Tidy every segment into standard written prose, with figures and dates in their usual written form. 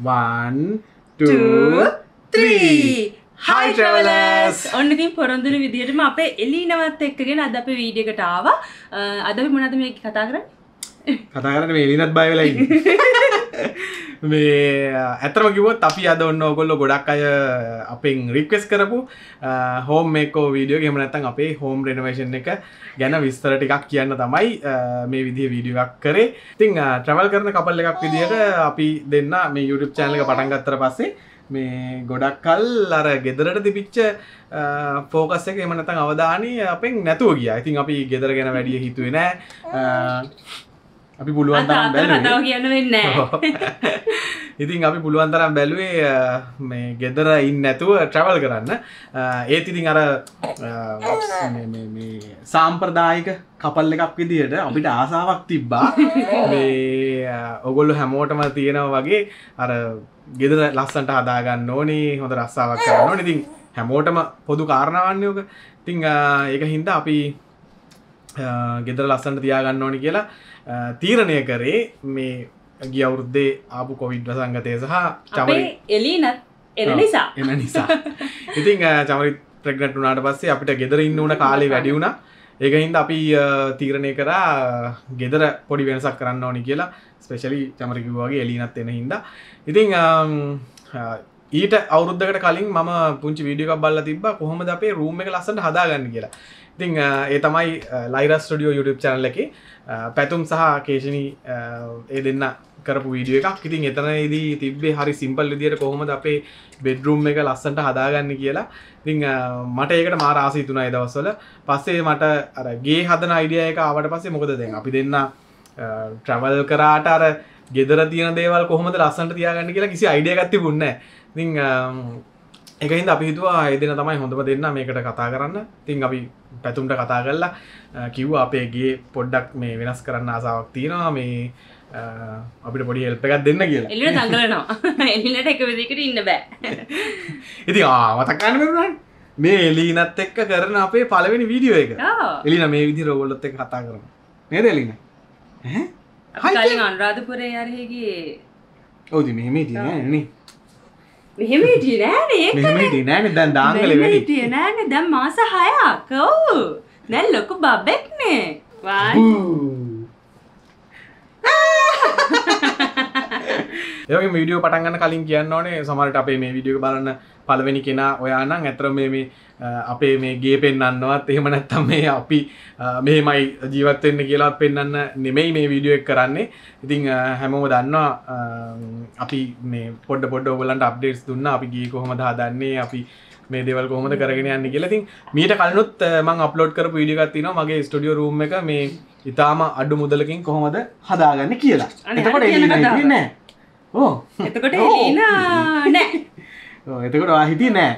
1 2 3 Hi travelers! ඔන්න ඉතින් පොරොන්දුන විදිහටම අපේ එලීනවත් එක්කගෙන අද අපි වීඩියෝ එකට ආවා. අද අපි මොනවද මේ කතා කරන්නේ? කතා කරන්නේ මේ එලීනත් බය වෙලා ඉන්නේ. මේ ඇත්තම කිව්වොත් අපි අද ඔන්න ඔයගොල්ලෝ ගොඩක් අය අපෙන් රික්වෙස්ට් කරපු හෝම් මේකෝවර් වීඩියෝ එක එහෙම නැත්නම් අපේ හෝම් රෙනෝවේෂන් එක ගැන විස්තර ටිකක් කියන්න තමයි මේ විදිහේ වීඩියෝ එකක් කරේ. ඉතින් ට්‍රැවල් කරන කපල් එකක් විදිහට අපි දෙන්න මේ YouTube channel එක පටන් ගත්තට පස්සේ මේ ගොඩක් කල් අර ගෙදරට තිබිච්ච ෆෝකස් එක එහෙම නැත්නම් අවධානය අපෙන් නැතුව ගියා. ඉතින් අපි ගෙදර ගැන වැඩි හිතුවේ නෑ. අපි පුළුවන් තරම් බැලුවේ. කියන්න වෙන්නේ නෑ. ඉතින් අපි පුළුවන් තරම් බැලුවේ මේ ගෙදර ඉන්නේ නැතුව ට්‍රැවල් කරන්න. ඒත් ඉතින් අර මේ සාම්ප්‍රදායික කපල් එකක් විදිහට අපිට ආසාවක් තිබ්බා. මේ ඔයගොල්ලෝ හැමෝටම තියෙනවා වගේ අර ගෙදර ලස්සනට හදා ගන්න ඕනේ, හොඳ රස්සාවක් කරන්න ඕනේ. ඉතින් හැමෝටම පොදු කාරණාවන්නේ ඔක. ඉතින් ඒක හින්දා අපි ගෙදර ලස්සනට තියා ගන්න ඕනේ කියලා තීරණය කරේ මේ ගිය අවුරුද්දේ ආපු කොවිඩ් වසංගතය සහ අපේ එලීනත් එන නිසා. ඉතින් චමරිත් ප්‍රෙග්නන්ට් වුණාට පස්සේ අපිට ගෙදර ඉන්න උන කාලේ වැඩි වුණා. ඒක හින්දා අපි තීරණය කරා ගෙදර පොඩි වෙනසක් කරන්න ඕනි කියලා. ස්පෙෂලි චමරි කිව්වා වගේ එලීනත් එන හින්දා. ඉතින් ඊට අවුරුද්දකට කලින් මම පුංචි වීඩියෝ එකක් බලලා තිබ්බා කොහොමද අපේ රූම් එක ලස්සනට හදාගන්න කියලා. ඉතින් ඒ තමයි Lyra Studio YouTube channel එකේ පැතුම් සහ කේෂනී ඒ දෙන්න කරපු වීඩියෝ එකක්. ඉතින් එතනදී තිබ්බේ හරි සිම්පල් විදියට කොහොමද අපේ බෙඩ්රූම් එක ලස්සනට හදාගන්නේ කියලා. ඉතින් මට ඒකට මාර ආස හිතුණා ඒ දවස්වල. පස්සේ මට අර ගේ හදන අයිඩියා එක ආවට පස්සේ මොකද දැන් අපි දෙන්න ට්‍රැවල් කරාට අර ගෙදර තියෙන දේවල් කොහොමද ලස්සනට තියාගන්නේ කියලා කිසි අයිඩියා එකක් තිබුණේ නැහැ. ඉතින් ඒක හින්දා අපි හිතුවා ඒ දෙන්න තමයි හොඳම දෙන්න මේකට කතා කරන්න. ඉතින් අපි පැතුම්ට කතා කරලා කිව්වා අපේ ගේ පොඩ්ඩක් මේ වෙනස් කරන්න ආසාවක් තියෙනවා. මේ අපිට පොඩි හෙල්ප් එකක් දෙන්න කියලා. එළියට දඟලනවා. එළියට එක විදිහකට ඉන්න බෑ. ඉතින් මතක් ගන්න බැරුණානේ. මේ එලීනත් එක්ක කරන අපේ පළවෙනි වීඩියෝ එක. එලීන මේ විදිහට ඔයගොල්ලොත් එක්ක කතා කරමු. නේද එලීන? ඈ? කලින් අනුරාධපුරේ යරි ගියේ. ඔව් ඉතින් මෙහෙම හිටියේ නෑනේ නේ. මෙහෙම හිටියේ නෑනේ ඒක. මෙහෙම හිටියේ නෑනේ දැන් දාංගලේ වැඩි. මෙහෙම හිටියේ නෑනේ දැන් මාස 6ක්. ඔව්. දැන් ලොකු බබෙක්නේ. වායි. ඒවගේ වීඩියෝ පටන් ගන්න කලින් කියන්න ඕනේ සමහරට අපේ මේ වීඩියෝ එක බලන්න පළවෙනි කෙනා ඔයා නම් අතරම මේ අපේ මේ ගේ පෙන්වන්නවත් එහෙම නැත්නම් මේ අපි මෙහෙමයි ජීවත් වෙන්න කියලාත් පෙන්වන්න නෙමෙයි මේ වීඩියෝ එක කරන්නේ. ඉතින් හැමෝම දන්නවා අපි මේ පොඩ ඔයගොල්ලන්ට අප්ඩේට්ස් දුන්නා. අපි ගේ කොහොමද හදන්නේ, අපි මේ දේවල් කොහොමද කරගෙන යන්නේ කියලා. ඉතින් මීට කලිනුත් මම අප්ලෝඩ් කරපු වීඩියෝ එකක් තියෙනවා මගේ ස්ටුඩියෝ රූම් එක මේ ඉතාලම අඩු මුදලකින් කොහොමද හදාගන්නේ කියලා. එතකොට එලීනා හිටියේ නෑ. ඕ එතකොට එලීනා නෑ. ඔව් එතකොට ඔයා හිටියේ නෑ.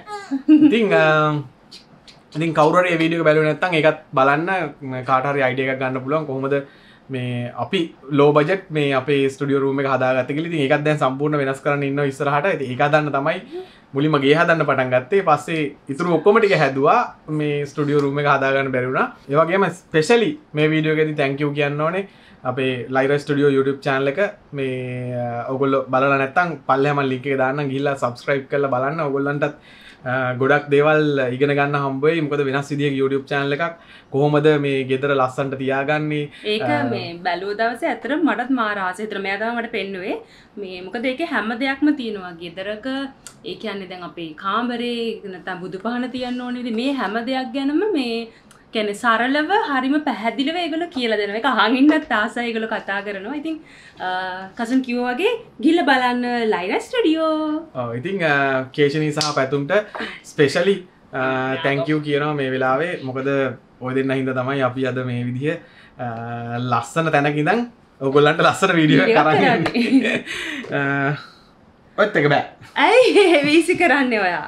ඉතින් කවුරු හරි මේ වීඩියෝ එක බැලුවේ නැත්නම් ඒකත් බලන්න කාට හරි අයිඩියා එකක් ගන්න පුළුවන් කොහොමද මේ අපි ලෝ බජට් මේ අපේ ස්ටුඩියෝ රූම් එක හදාගත්තේ කියලා. ඉතින් ඒකත් දැන් සම්පූර්ණ වෙනස් කරන්න ඉන්නවා ඉස්සරහට. ඉතින් ඒක හදන්න තමයි මුලින්ම ගේ හදන්න පටන් ගත්තේ. පස්සේ ඉතුරු ඔක්කොම ටික හැදුවා. මේ ස්ටුඩියෝ රූම් එක හදාගන්න බැරි වුණා. ඒ වගේම ස්පෙෂලි මේ වීඩියෝ එකේදී thank you කියන්න ඕනේ අපේ Lyra Studio YouTube channel එක මේ ඔයගොල්ලෝ බලලා නැත්නම් පල්ලෙහාම link එක දාන්නම් ගිහිල්ලා subscribe කරලා බලන්න. ඔයගොල්ලන්ටත් ගොඩක් දේවල් ඉගෙන ගන්න හම්බ වෙයි. මොකද වෙනස් විදිහක YouTube channel එකක් කොහොමද මේ ගෙදර ලස්සනට තියාගන්නේ. ඒක මේ බැලුව දවසේ ඇත්තටම මටත් මාර ආසයි. ඒතර මෙයා තමයි මට පෙන්නුවේ. මේ මොකද ඒකේ හැම දෙයක්ම තියෙනවා. ගෙදරක ඒ කියන්නේ දැන් අපේ කාමරේ නැත්නම් බුදුපහන තියන්න ඕනේ. මේ හැම දෙයක් ගැනම මේ කියන්නේ සරලව හරිම පැහැදිලිව ඒගොල්ලෝ කියලා දෙනවා. ඒක අහන් ඉන්නත් ආසයි ඒගොල්ලෝ කතා කරනවා. ඉතින් කසන් කිව්වා වගේ ගිහලා බලන්න Lyra Studio. ඔව් ඉතින් කේෂනී සහ පැතුම්ට ස්පෙෂලි thank you කියනවා මේ වෙලාවේ. මොකද ඔය දෙන්න හින්දා තමයි අපි අද මේ විදිහ ලස්සන තැනක ඉඳන් ඔයගොල්ලන්ට ලස්සන වීඩියෝ එකක් කරන් ඉන්නේ. ඔයත් එක බෑ. ඇයි වීසි කරන්නේ ඔයා?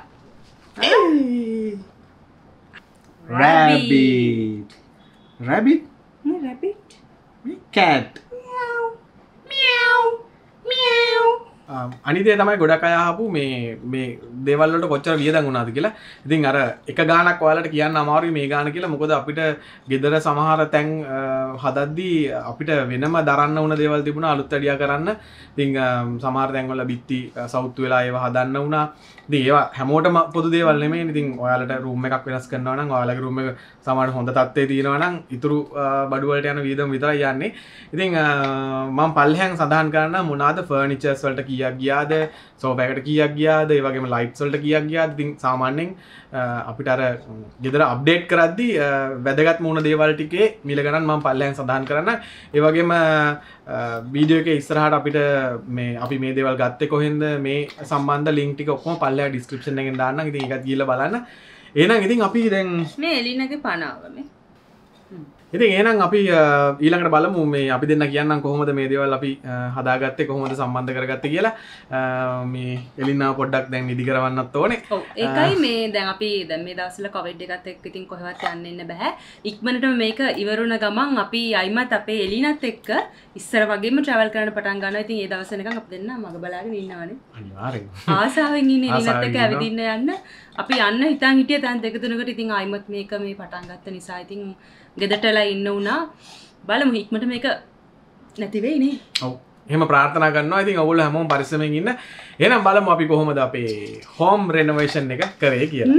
Rabbit. Rabbit? No, rabbit. Cat. Meow. Meow. Meow. අනිදේ තමයි ගොඩක් අය අහපු මේ දේවල් වලට කොච්චර වියදම් වුණාද කියලා. ඉතින් අර එක ගාණක් ඔයාලට කියන්න අමාරුයි මේ ගාණ කියලා. මොකද අපිට ගෙදර සමහර තැන් හදද්දී අපිට වෙනම දරන්න වුණ දේවල් තිබුණා අලුත් වැඩියා කරන්න. ඉතින් සමහර තැන් වල බිත්ති සවුත් වෙලා ඒවා හදන්න වුණා. ඉතින් ඒවා හැමෝටම පොදු දේවල් නෙමෙයි. ඉතින් ඔයාලට රූම් එකක් වෙනස් කරනවා නම් ඔයාලගේ රූම් එක සමහර හොඳ තත්ත්වයේ තියෙනවා නම් ඉතුරු බඩු වලට යන වියදම් විතරයි යන්නේ. ඉතින් මම පල්ලෙහාන් සඳහන් කරන්න මොනවාද ෆර්නිචර්ස් වලට කීයක් ගියාද, සෝෆා එකට කීයක් ගියාද, ඒ වගේම ලයිට්ස් වලට කීයක් ගියාද. ඉතින් සාමාන්‍යයෙන් අපිට අර ගෙදර අප්ඩේට් කරද්දී වැදගත් මුණ දේවල් ටිකේ මිල ගණන් මම පල්ලෙහාන් සඳහන් කරන්න. ඒ වගේම වීඩියෝ එකේ ඉස්සරහට අපිට අපි මේ දේවල් ගත්තේ කොහෙන්ද මේ සම්බන්ධ ලින්ක් ටික ඔක්කොම පල්ලෙහා ඩිස්ක්‍රිප්ෂන් එකෙන් දාන්නම්. ඉතින් ඒකත් ගිහලා බලන්න. එහෙනම් ඉතින් අපි දැන් මේ එලිනගේ පනාව මේ ඉතින් එහෙනම් අපි ඊළඟට බලමු මේ අපි දෙන්න කියන්නම් කොහොමද මේ දේවල් අපි හදාගත්තේ කොහොමද සම්බන්ධ කරගත්තේ කියලා. මේ එලිනාව පොඩ්ඩක් දැන් නිදි කරවන්නත් ඕනේ. ඔව් ඒකයි මේ දැන් අපි දැන් මේ දවස්වල කොවිඩ් එකත් එක්ක ඉතින් කොහෙවත් යන්න ඉන්න බෑ. ඉක්මනටම මේක ඉවරුණ ගමන් අපි අයිමත් අපේ එලිනත් එක්ක ඉස්සර වගේම travel කරන්න පටන් ගන්නවා. ඉතින් ඒ දවස් වෙනකන් අපි දෙන්න මග බලාගෙන ඉන්නවනේ. අනිවාර්යෙන්. ආසාවෙන් ඉන්නේ එලිනත් එක්ක ඇවිදින්න යන්න. අපි යන්න හිතන් හිටිය තැන් දෙක තුනකට ඉතින් අයිමත් මේක මේ පටන් ගත්ත නිසා ඉතින් ගෙදරටලා ඉන්න උනා. බලමු ඉක්මනට මේක නැති වෙයි නේ. ඔව්. එහෙම ප්‍රාර්ථනා කරනවා. ඉතින් ඔයගොල්ලෝ හැමෝම පරිස්සමෙන් ඉන්න. එහෙනම් බලමු අපි කොහොමද අපේ හෝම් රෙනෝවේෂන් එක කරේ කියලා.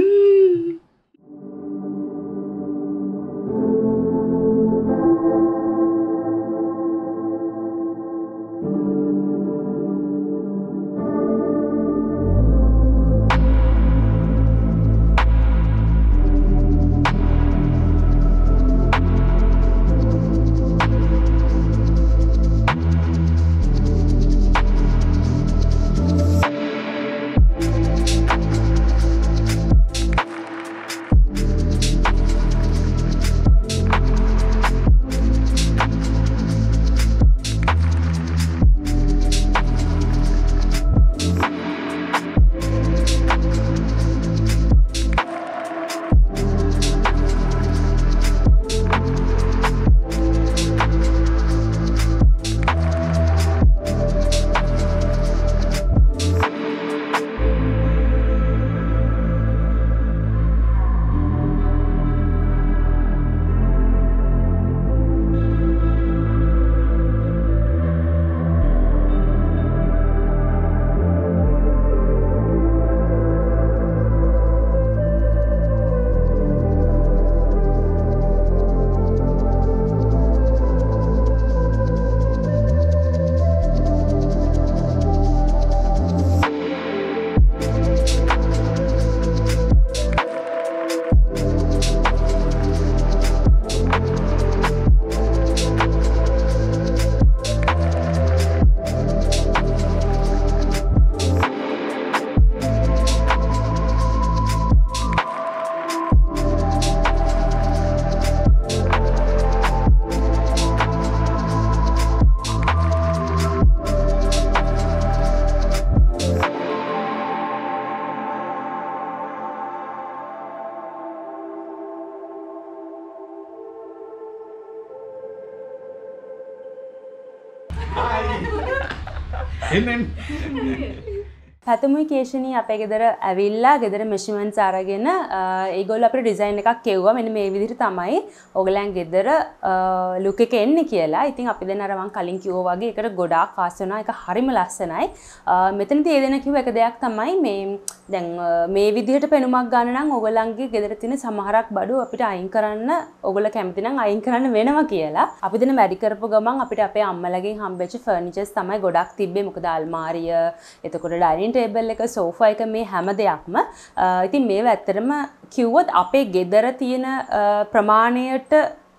පැතුමුයි කේෂණී අපේ ගෙදර ඇවිල්ලා ගෙදර මෙෂර්මන්ට්ස් අරගෙන ඒගොල්ලෝ අපිට ඩිසයින් එකක් කෙව්වා. මෙන්න මේ විදිහට තමයි ඔයගලයන් ගෙදර ලුක් එක එන්නේ කියලා. ඉතින් අපි දැන් අර මං කලින් කිව්වා වගේ ඒකට ගොඩාක් ආස වෙනවා. ඒක හරිම ලස්සනයි. මෙතනදී ඒ දෙන කිව්ව එක දෙයක් තමයි මේ දැන් මේ විදිහට පෙනුමක් ගන්න නම් ඔයගලන්ගේ ගෙදර තියෙන සමහරක් බඩු අපිට අයින් කරන්න ඔයගොල්ලෝ කැමති නම් අයින් කරන්න වෙනවා කියලා. අපි දැන් වැඩි කරපු ගමන් අපිට අපේ අම්මලාගෙන් හම්බෙච්ච ෆර්නිචර්ස් තමයි ගොඩක් තිබ්බේ. මොකද අල්මාරිය, එතකොට ඩයිනින් ටේබල් එක, සෝෆා එක, මේ හැම දෙයක්ම ඉතින් මේව ඇත්තටම කිව්වොත් අපේ ගෙදර තියෙන ප්‍රමාණයට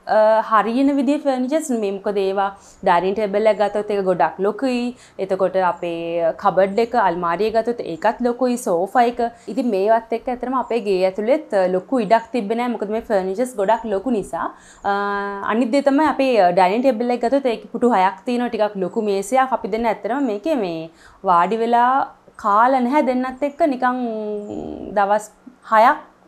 හරියන විදිහේ ෆර්නිචර්ස් මේ. මොකද ඒවා ඩයිනින් ටේබල් එක ගත්තොත් ඒක ගොඩක් ලොකුයි. එතකොට අපේ කබඩ් එක, අල්මාරිය ගත්තොත් ඒකත් ලොකුයි, සෝෆා එක. ඉතින් මේවත් එක්ක ඇත්තටම අපේ ගේ ඇතුළෙත් ලොකු ඉඩක් තිබ්බේ නැහැ. මොකද මේ ෆර්නිචර්ස් ගොඩක් ලොකු නිසා. අනිත් දේ තමයි අපේ ඩයිනින් ටේබල් එක ගත්තොත් ඒක පුටු 6ක් තියෙනවා. ටිකක් ලොකු මේසයක්. අපි දෙන්න ඇත්තටම මේකේ මේ වාඩි වෙලා කාලා නැහැ දෙන්නත් එක්ක නිකන් දවස් 6ක්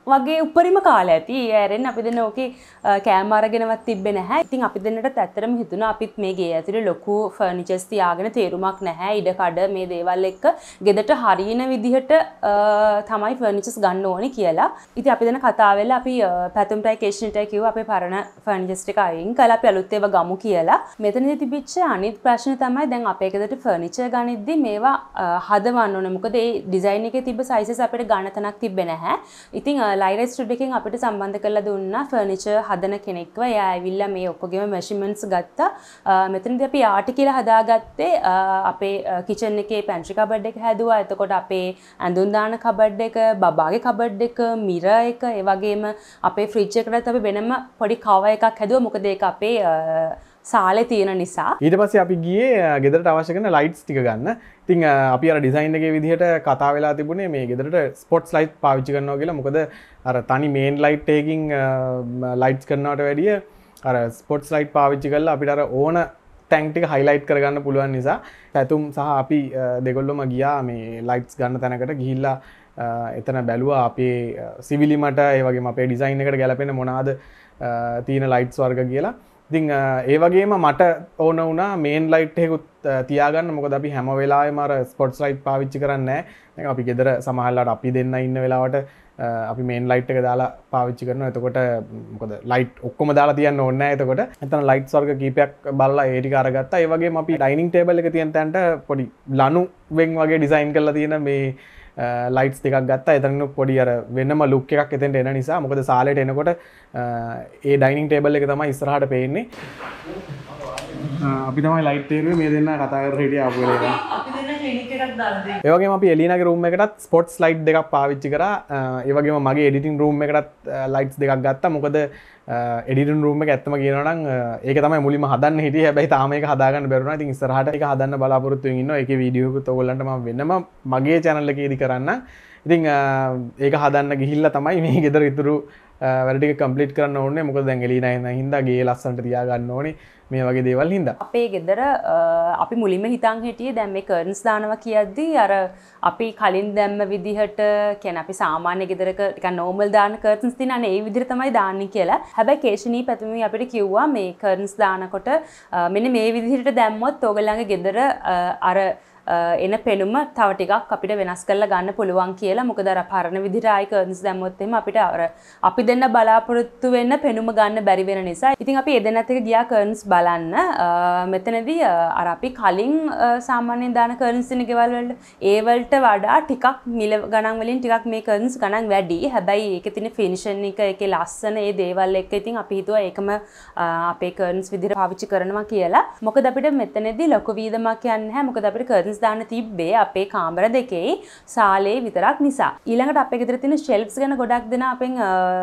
වගේ උපරිම කාලය ඇති. ඒ ඇරෙන්න අපි දෙන්න ඕකේ කෑම අරගෙනවත් තිබ්බේ නැහැ. ඉතින් අපි දෙන්නට ඇත්තටම හිතුණා අපිත් මේ ගේ ඇතුලේ ලොකු ෆර්නිචර්ස් තියාගෙන තේරුමක් නැහැ. ඉඩ කඩ මේ දේවල් එක්ක ගෙදරට හරියන විදිහට තමයි ෆර්නිචර්ස් ගන්න ඕනේ කියලා. ඉතින් අපි දෙන්න කතා වෙලා අපි පැතුම්ටයි කේෂන්ටයි කිව්වා අපේ පරණ ෆර්නිචර්ස් ටික අයින් කළා අපි අලුත් ඒවා ගමු කියලා. මෙතනදී තිබිච්ච අනිත් ප්‍රශ්නේ තමයි දැන් අපේ ගෙදරට ෆර්නිචර් ගනිද්දි මේවා හදවන්න ඕනේ. මොකද ඒ ඩිසයින් එකේ තිබ්බ සයිසස් අපිට ගන්න තැනක් තිබ්බේ නැහැ. ඉතින් Lyra Studio එකෙන් අපිට සම්බන්ධ කරලා දුන්නා ෆර්නිචර් හදන කෙනෙක්ව. එයා ඇවිල්ලා මේ ඔක්කොගේම මෙෂර්මන්ට්ස් ගත්තා. මෙතනදී අපි ආටි කියලා හදාගත්තේ අපේ කිචන් එකේ පැන්ට්‍රි කබඩ් එක හැදුවා. එතකොට අපේ ඇඳුම් දාන කබඩ් එක, බබාගේ කබඩ් එක, මිරර් එක, ඒ වගේම අපේ ෆ්‍රිජ් එකටත් අපි වෙනම පොඩි කවර් එකක් හැදුවා. මොකද ඒක අපේ සාලේ තියෙන නිසා. ඊට පස්සේ අපි ගියේ ගෙදරට අවශ්‍ය කරන ලයිට්ස් ටික ගන්න. ඉතින් අපි අර ඩිසයින් එකේ විදිහට කතා වෙලා තිබුණේ මේ ගෙදරට ස්පොට්ස් ලයිට් පාවිච්චි කරනවා කියලා. මොකද අර තනි මේන් ලයිට් එකකින් ලයිට්ස් කරනවට වැඩිය අර ස්පොට්ස් ලයිට් පාවිච්චි කරලා අපිට අර ඕන ටැන්ක් ටික හයිලයිට් කරගන්න පුළුවන් නිසා පැතුම් සහ අපි දෙගොල්ලොම ගියා මේ ලයිට්ස් ගන්න තැනකට ගිහිල්ලා එතන බැලුවා අපේ සිවිලිමට ඒ වගේම අපේ ඩිසයින් එකට ගැලපෙන මොනවාද තියෙන ලයිට්ස් වර්ග කියලා. ඉතින් ඒ වගේම මට ඕන වුණා මේන් ලයිට් එකකුත් තියාගන්න. මොකද අපි හැම වෙලාවෙම අර ස්පොට්ස් ලයිට් පාවිච්චි කරන්නේ නැහැ. අපි ගෙදර සමහරවිට අපි දෙන්න ඉන්න වෙලාවට අපි මේන් ලයිට් එක දාලා පාවිච්චි කරනවා. එතකොට මොකද ලයිට් ඔක්කොම දාලා තියන්න ඕනේ නැහැ. එතකොට එතන ලයිට්ස් වර්ග කීපයක් බලලා ඒ ටික අරගත්තා. ඒ වගේම අපි ඩයිනින් ටේබල් එක තියෙන තැනට පොඩි ලනු වෙන් වගේ ඩිසයින් කරලා තියෙන මේ ලයිට්ස් දෙකක් ගත්තා. එතන පොඩි අර වෙනම ලුක් එකක් එතෙන්ට එන නිසා. මොකද සාලේට එනකොට ඒ ඩයිනින් ටේබල් එක තමයි ඉස්සරහට පේන්නේ. අපි තමයි ලයිට් තේරුවේ මේ දෙන්න කතා කරලා හිටියා ආපු වෙලේ. අපි දෙන්න ක්ලිනික් එකක් දාලා දෙන්න. ඒ වගේම අපි එලිනාගේ රූම් එකටත් ස්පොට්ස් ලයිට් දෙකක් පාවිච්චි කරා. ඒ වගේම මගේ එඩිටින් රූම් එකටත් ලයිට්ස් දෙකක් ගත්තා. මොකද එඩිටින් රූම් එක ඇත්තම කියනවා නම් ඒක තමයි මුලින්ම හදන්න හිටියේ. හැබැයි තාම ඒක හදාගන්න බැරුණා. ඉතින් ඉස්සරහට ඒක හදන්න බලාපොරොත්තු වෙමින් ඉන්නවා. ඒකේ වීඩියෝ එකත් ඔයගොල්ලන්ට මම වෙනම මගේ channel එකේදී කරන්න. ඉතින් ඒක හදන්න ගිහිල්ලා තමයි මේ ගෙදර ඉතුරු වැඩ ටික කම්ප්ලීට් කරන්න ඕනේ. මොකද දැන් එලිනා ඉන්න හින්දා ගේ ලස්සනට තියාගන්න ඕනේ. මේ වගේ දේවල් හින්දා අපේ ගෙදර අපි මුලින්ම හිතන් හිටියේ දැන් මේ කර්ටන්ස් දානවා කියද්දී අර අපි කලින් දැම්ම විදිහට කියන්නේ අපි සාමාන්‍ය ගෙදරක ටිකක් නෝමල් දාන කර්ටන්ස් තියෙනනේ ඒ විදිහට තමයි දාන්නේ කියලා. හැබැයි කේෂනී පැතුමේ අපිට කිව්වා මේ කර්ටන්ස් දානකොට මෙන්න මේ විදිහට දැම්මොත් ඔයගලගේ ගෙදර අර එන පෙනුම තව ටිකක් අපිට වෙනස් කරලා ගන්න පුළුවන් කියලා. මොකද අර පරණ විදිහට ආයි කර්ටන්ස් දැම්මොත් එහෙම අපිට අර අපි දෙන්න බලාපොරොත්තු වෙන්න පෙනුම ගන්න බැරි වෙන නිසා. ඉතින් අපි එදෙනත් එක ගියා කර්ටන්ස් බලන්න. මෙතනදී අර අපි කලින් සාමාන්‍යයෙන් දාන කර්ටන්ස් තියෙන ගෙවල් වල ඒ වලට වඩා ටිකක් මිල ගණන් වලින් ටිකක් මේ කර්ටන්ස් ගණන් වැඩි. හැබැයි ඒකේ තියෙන ෆිනිෂන් එක ඒකේ ලස්සන ඒ දේවල් එක්ක ඉතින් අපි හිතුවා ඒකම අපේ කර්ටන්ස් විදිහට පාවිච්චි කරනවා කියලා. මොකද අපිට මෙතනදී ලොකු වීදමක් යන්නේ නැහැ. මොකද අපිට කර්ටන්ස් දාන්න තිබ්බේ අපේ කාමර දෙකේ සාලේ විතරක් නිසා. ඊළඟට අපේ ගෙදර තියෙන ෂෙල්ෆ්ස් ගැන ගොඩක් දෙනා අපෙන්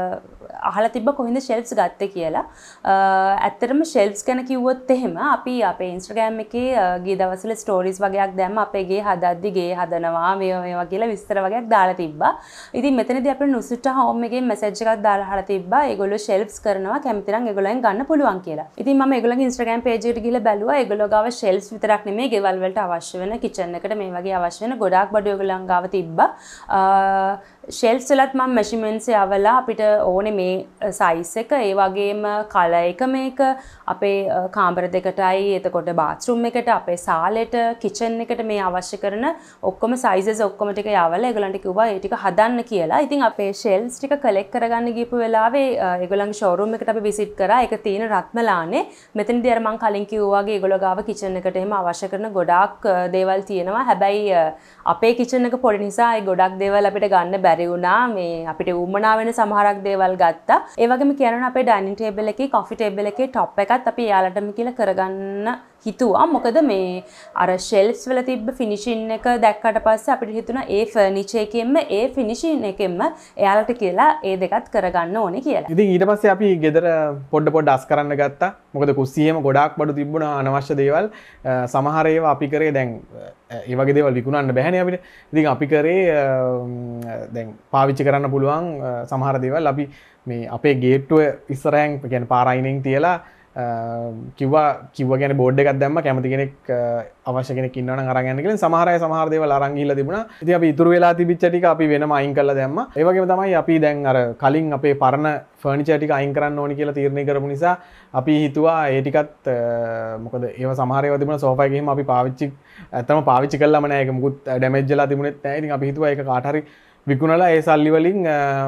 අහලා තිබ්බ කොහෙන්ද ෂෙල්ෆ්ස් ගත්තේ කියලා. ඇත්තටම ෂෙල්ෆ්ස් ගැන කිව්වොත් එහෙම අපි අපේ Instagram එකේ ගිය දවස්වල ස්ටෝරීස් වගේක් දැම්ම අපේ ගේ හදද්දි ගේ හදනවා මේවා කියලා විස්තර වගේක් දාලා තිබ්බා. ඉතින් මෙතනදී අපේ Nuzuta home එකේ මැසේජ් එකක් දාලා අහලා තිබ්බා ඒගොල්ලෝ ෂෙල්ෆ්ස් කරනවා කැමති නම් ඒගොල්ලෙන් ගන්න පුළුවන් කියලා. ඉතින් මම ඒගොල්ලන්ගේ Instagram page එකට ගිහලා බැලුවා ඒගොල්ලෝ ගාව ෂෙල්ෆ්ස් විතරක් නෙමෙයි ගෙවල් වලට අවශ්‍ය වෙන කිචන් එකට මේ වගේ අවශ්‍ය වෙන ගොඩාක් බඩු ඔයගොල්ලන් ගාව තිබ්බා. ෂෙල්ෆ්ස් වලත් මම මෙෂර්මන්ට්ස් යවලා අපිට ඕනේ මේ සයිස් එක ඒ වගේම කලර් එක මේක අපේ කාමර දෙකටයි එතකොට බාත්රූම් එකට අපේ සාලෙට කිචන් එකට මේ අවශ්‍ය කරන ඔක්කොම සයිසස් ඔක්කොම ටික යවලා ඒගොල්ලන්ට කිව්වා ඒ ටික හදන්න කියලා. ඉතින් අපේ ෂෙල්ෆ්ස් ටික කලෙක්ට් කරගන්න ගිහපු වෙලාවේ ඒගොල්ලන්ගේ ෂෝරූම් එකට අපි විසිට් කරා. ඒක තියෙන රත්මලානේ. මෙතනදී අර මම කලින් කිව්වා වගේ ඒගොල්ලෝ ගාව කිචන් එකට එහෙම අවශ්‍ය කරන ගොඩාක් දේවල් තියෙනවා. හැබැයි අපේ කිචන් එක පොඩි නිසා ඒ ගොඩක් දේවල් අපිට ගන්න බැරි වුණා. මේ අපිට උවමනා වෙන සමහරක් දේවල් ගත්තා. ඒ වගේම කියනවා අපේ ඩයිනින් ටේබල් එකේ කොෆි ටේබල් එකේ টොප් එකත් අපි එයාලටම කියලා කරගන්න හිතුවා. මොකද මේ අර ෂෙල්ෆ්ස් වල තිබ්බ ෆිනිෂින් එක දැක්කට පස්සේ අපිට හිතුණා ඒ ෆර්නිචර් එකෙන්ම ඒ ෆිනිෂින් එකෙන්ම එයාලට කියලා ඒ දෙකත් කරගන්න ඕනේ කියලා. ඉතින් ඊට පස්සේ අපි ගෙදර පොඩ අස් කරන්න ගත්තා. මොකද කුස්සියෙම ගොඩාක් බඩු තිබුණා අනවශ්‍ය දේවල්. සමහර ඒවා අපි කරේ දැන් ඒ වගේ දේවල් විකුණන්න බැහැනේ අපිට. ඉතින් අපි කරේ දැන් පාවිච්චි කරන්න පුළුවන් සමහර දේවල් අපි මේ අපේ ගේට්ටුව ඉස්සරහෙන් කියන්නේ පාර අයිනෙන් තියලා කිව්වා කියන්නේ බෝඩ් එකක් දැම්ම කැමති කෙනෙක් අවශ්‍ය කෙනෙක් ඉන්නවා නම් අරන් යන්න කියලා. සමහර අය සමහර දේවල් අරන් ගිහිල්ලා තිබුණා. ඉතින් අපි ඉතුරු වෙලා තිබිච්ච ටික අපි වෙනම අයින් කරලා දැම්මා. ඒ වගේම තමයි අපි දැන් අර කලින් අපේ පරණ ෆර්නිචර් ටික අයින් කරන්න ඕනි කියලා තීරණය කරපු නිසා අපි හිතුවා ඒ ටිකත් මොකද ඒව සමහර ඒවා තිබුණා සෝෆා එකේ එහෙම අපි ඇත්තම පාවිච්චි කළාම නෑ. ඒක මුකුත් ඩැමේජ් වෙලා තිබුණෙත් නෑ. ඉතින් අපි හිතුවා ඒක කාට හරි විකුණලා ඒ සල්ලි වලින්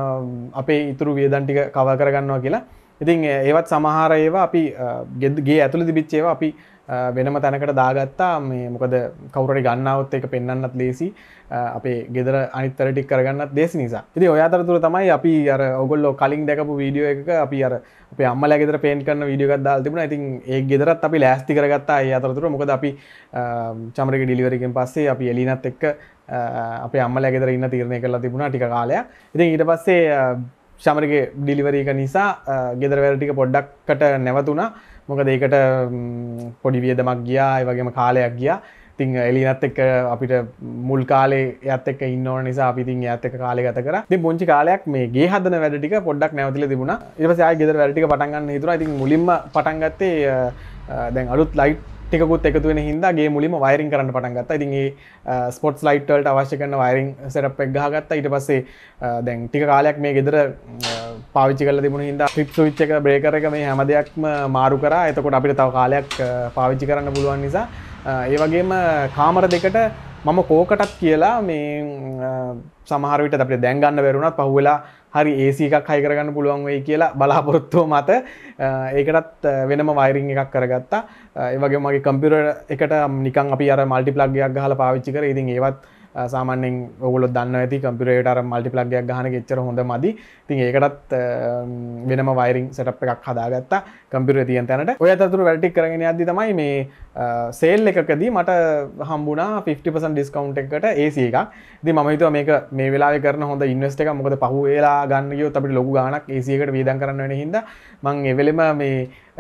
අපේ ඉතුරු වියදම් ටික කවර් කරගන්නවා කියලා. ඉතින් ඒවත් සමහර ඒවා අපි ගේ ඇතුළේ තිබිච්ච ඒවා අපි වෙනම තැනකට දාගත්තා. මේ මොකද කවුරු හරි ගන්නවොත් ඒක පෙන්වන්නත් ලේසි. අපේ ගෙදර අනිත් අර ටික කරගන්නත් ලේසි නිසා. ඉතින් ඔය අතරතුර තමයි අපි අර ඔයගොල්ලෝ කලින් දැකපු වීඩියෝ එකක අපි අර අපේ අම්මලා ගෙදර පේන්ට් කරන වීඩියෝ එකක් දාලා තිබුණා. ඉතින් ඒ ගෙදරත් අපි ලෑස්ති කරගත්තා. ඒ අතරතුර මොකද අපි චමරගේ ඩිලිවරි එකෙන් පස්සේ අපි එලිනත් එක්ක අපේ අම්මලා ගෙදර ඉන්න තීරණය කරලා තිබුණා ටික කාලයක්. ඉතින් ඊට පස්සේ ශමරගේ ඩිලිවරි එක නිසා ගෙදර වැඩ ටික පොඩ්ඩක්කට නැවතුණා. මොකද ඒකට පොඩි වියදමක් ගියා. ඒ වගේම කාලයක් ගියා. ඉතින් එලිනත් එක්ක අපිට මුල් කාලේ එයාත් එක්ක ඉන්න ඕන නිසා අපි ඉතින් එයාත් එක්ක කාලය ගත කරා. ඉතින් පුංචි කාලයක් මේ ගේ හදන වැඩ ටික පොඩ්ඩක් නැවතිලා තිබුණා. ඊට පස්සේ ආයෙ ගෙදර වැඩ ටික පටන් ගන්න හිතුණා. ඉතින් මුලින්ම පටන් ගත්තේ දැන් අලුත් ලයිට් ටිකකුත් එකතු වෙන හින්දා ගේ මුලින්ම වයරින් කරන්න පටන් ගත්තා. ඉතින් ඒ ස්පොට්ස් ලයිට් වලට අවශ්‍ය කරන වයරින් සෙටප් එක ගහගත්තා. ඊට පස්සේ දැන් ටික කාලයක් මේ ගෙදර පාවිච්චි කරලා තිබුණ හින්දා ෆ්ලිප් ස්විච් එක බ්‍රේකර් එක මේ හැම දෙයක්ම මාරු කරා. එතකොට අපිට තව කාලයක් පාවිච්චි කරන්න පුළුවන් නිසා ඒ වගේම කාමර දෙකට මම කෝකටත් කියලා මේ සමහර විට අපිට දැන් ගන්න බැරුණත් පහුවෙලා හරි AC එකක් හයි කරගන්න පුළුවන් වෙයි කියලා බලාපොරොත්තුව මත ඒකටත් වෙනම වයරින් එකක් කරගත්තා. ඒ වගේම මගේ කම්පියුටර් එකට නිකන් අපි අර මල්ටි ප්ලග් එකක් ගහලා පාවිච්චි කරේ. ඉතින් ඒවත් සාමාන්‍යයෙන් ඔයගොල්ලෝ දන්නවා ඇති කම්පියුටර් එකට අර මල්ටි ප්ලග් එකක් ගහන එක එච්චර හොඳ මදි. ඉතින් ඒකටත් වෙනම වයරින් සෙටප් එකක් හදාගත්තා කම්පියුටරේ තියෙන තැනට. ඔය අතරතුර වැඩ ටික කරගෙන යද්දි තමයි මේ සේල් එකකදී මට හම්බුණා 50% ඩිස්කවුන්ට් එකකට AC එකක්. ඉතින් මම හිතුවා මේක මේ වෙලාවේ කරන හොඳ ඉන්වෙස්ට් එකක්. මොකද පහුවෙලා ගන්න ගියොත් අපිට ලොකු ගාණක් AC එකට වියදම් කරන්න වෙන හින්දා මම ඒ වෙලෙම මේ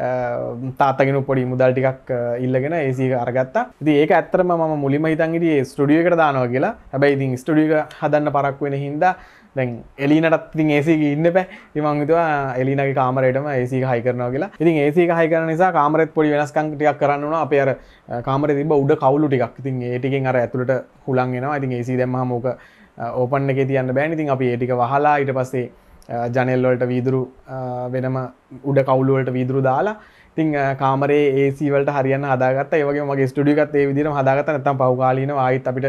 තාත්තගෙන පොඩි මුදල් ටිකක් ඉල්ලගෙන AC එක අරගත්තා. ඉතින් ඒක ඇත්තටම මම මුලින්ම හිතන් හිටියේ ස්ටුඩියෝ එකට දානවා කියලා. හැබැයි ඉතින් ස්ටුඩියෝ එක හදන්න පරක්කු වෙන හින්දා දැන් එලිනටත් ඉතින් AC එක ඉන්න බෑ. ඉතින් මම හිතුවා එලිනගේ කාමරේටම AC එක හයි කරනවා කියලා. ඉතින් AC එක හයි කරන නිසා කාමරෙත් පොඩි වෙනස්කම් ටිකක් කරන්න වුණා. අපේ අර කාමරේ තිබ්බ උඩ කවුළු ටිකක්. ඉතින් ඒ ටිකෙන් අර ඇතුළට හුලං එනවා. ඉතින් AC දැම්මම ඕක ඕපන් එකේ තියන්න බෑනේ. ඉතින් අපි ඒ ටික වහලා ඊට පස්සේ ජනෙල් වලට වීදුරු වෙනම උඩ කවුළු වලට වීදුරු දාලා ඉතින් කාමරේ AC වලට හරියන්න හදාගත්තා. ඒ වගේම මගේ ස්ටුඩියෝ එකත් ඒ විදිහටම හදාගත්තා. නැත්නම් පහුකාලීනව ආයෙත් අපිට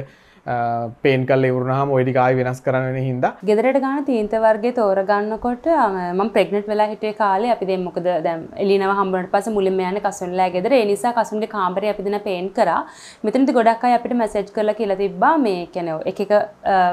පේන් කරලා ඉවරනහම ওই ටික ආයෙ වෙනස් කරන්න වෙන හින්දා ගෙදරට ගන්න තීන්ත වර්ගයේ තෝරගන්නකොට මම ප්‍රෙග්නන්ට් වෙලා හිටියේ කාලේ අපි දැන් මොකද දැන් එළිනව හම්බුනට පස්සේ මුලින්ම යන්නේ කසුන්ලා ගෙදර. ඒ නිසා කසුන්ගේ කාමරේ අපි දෙන පේන් කරා. මෙතනදී ගොඩක් අය අපිට මැසේජ් කරලා කියලා තිබ්බා මේ කියන්නේ එක එක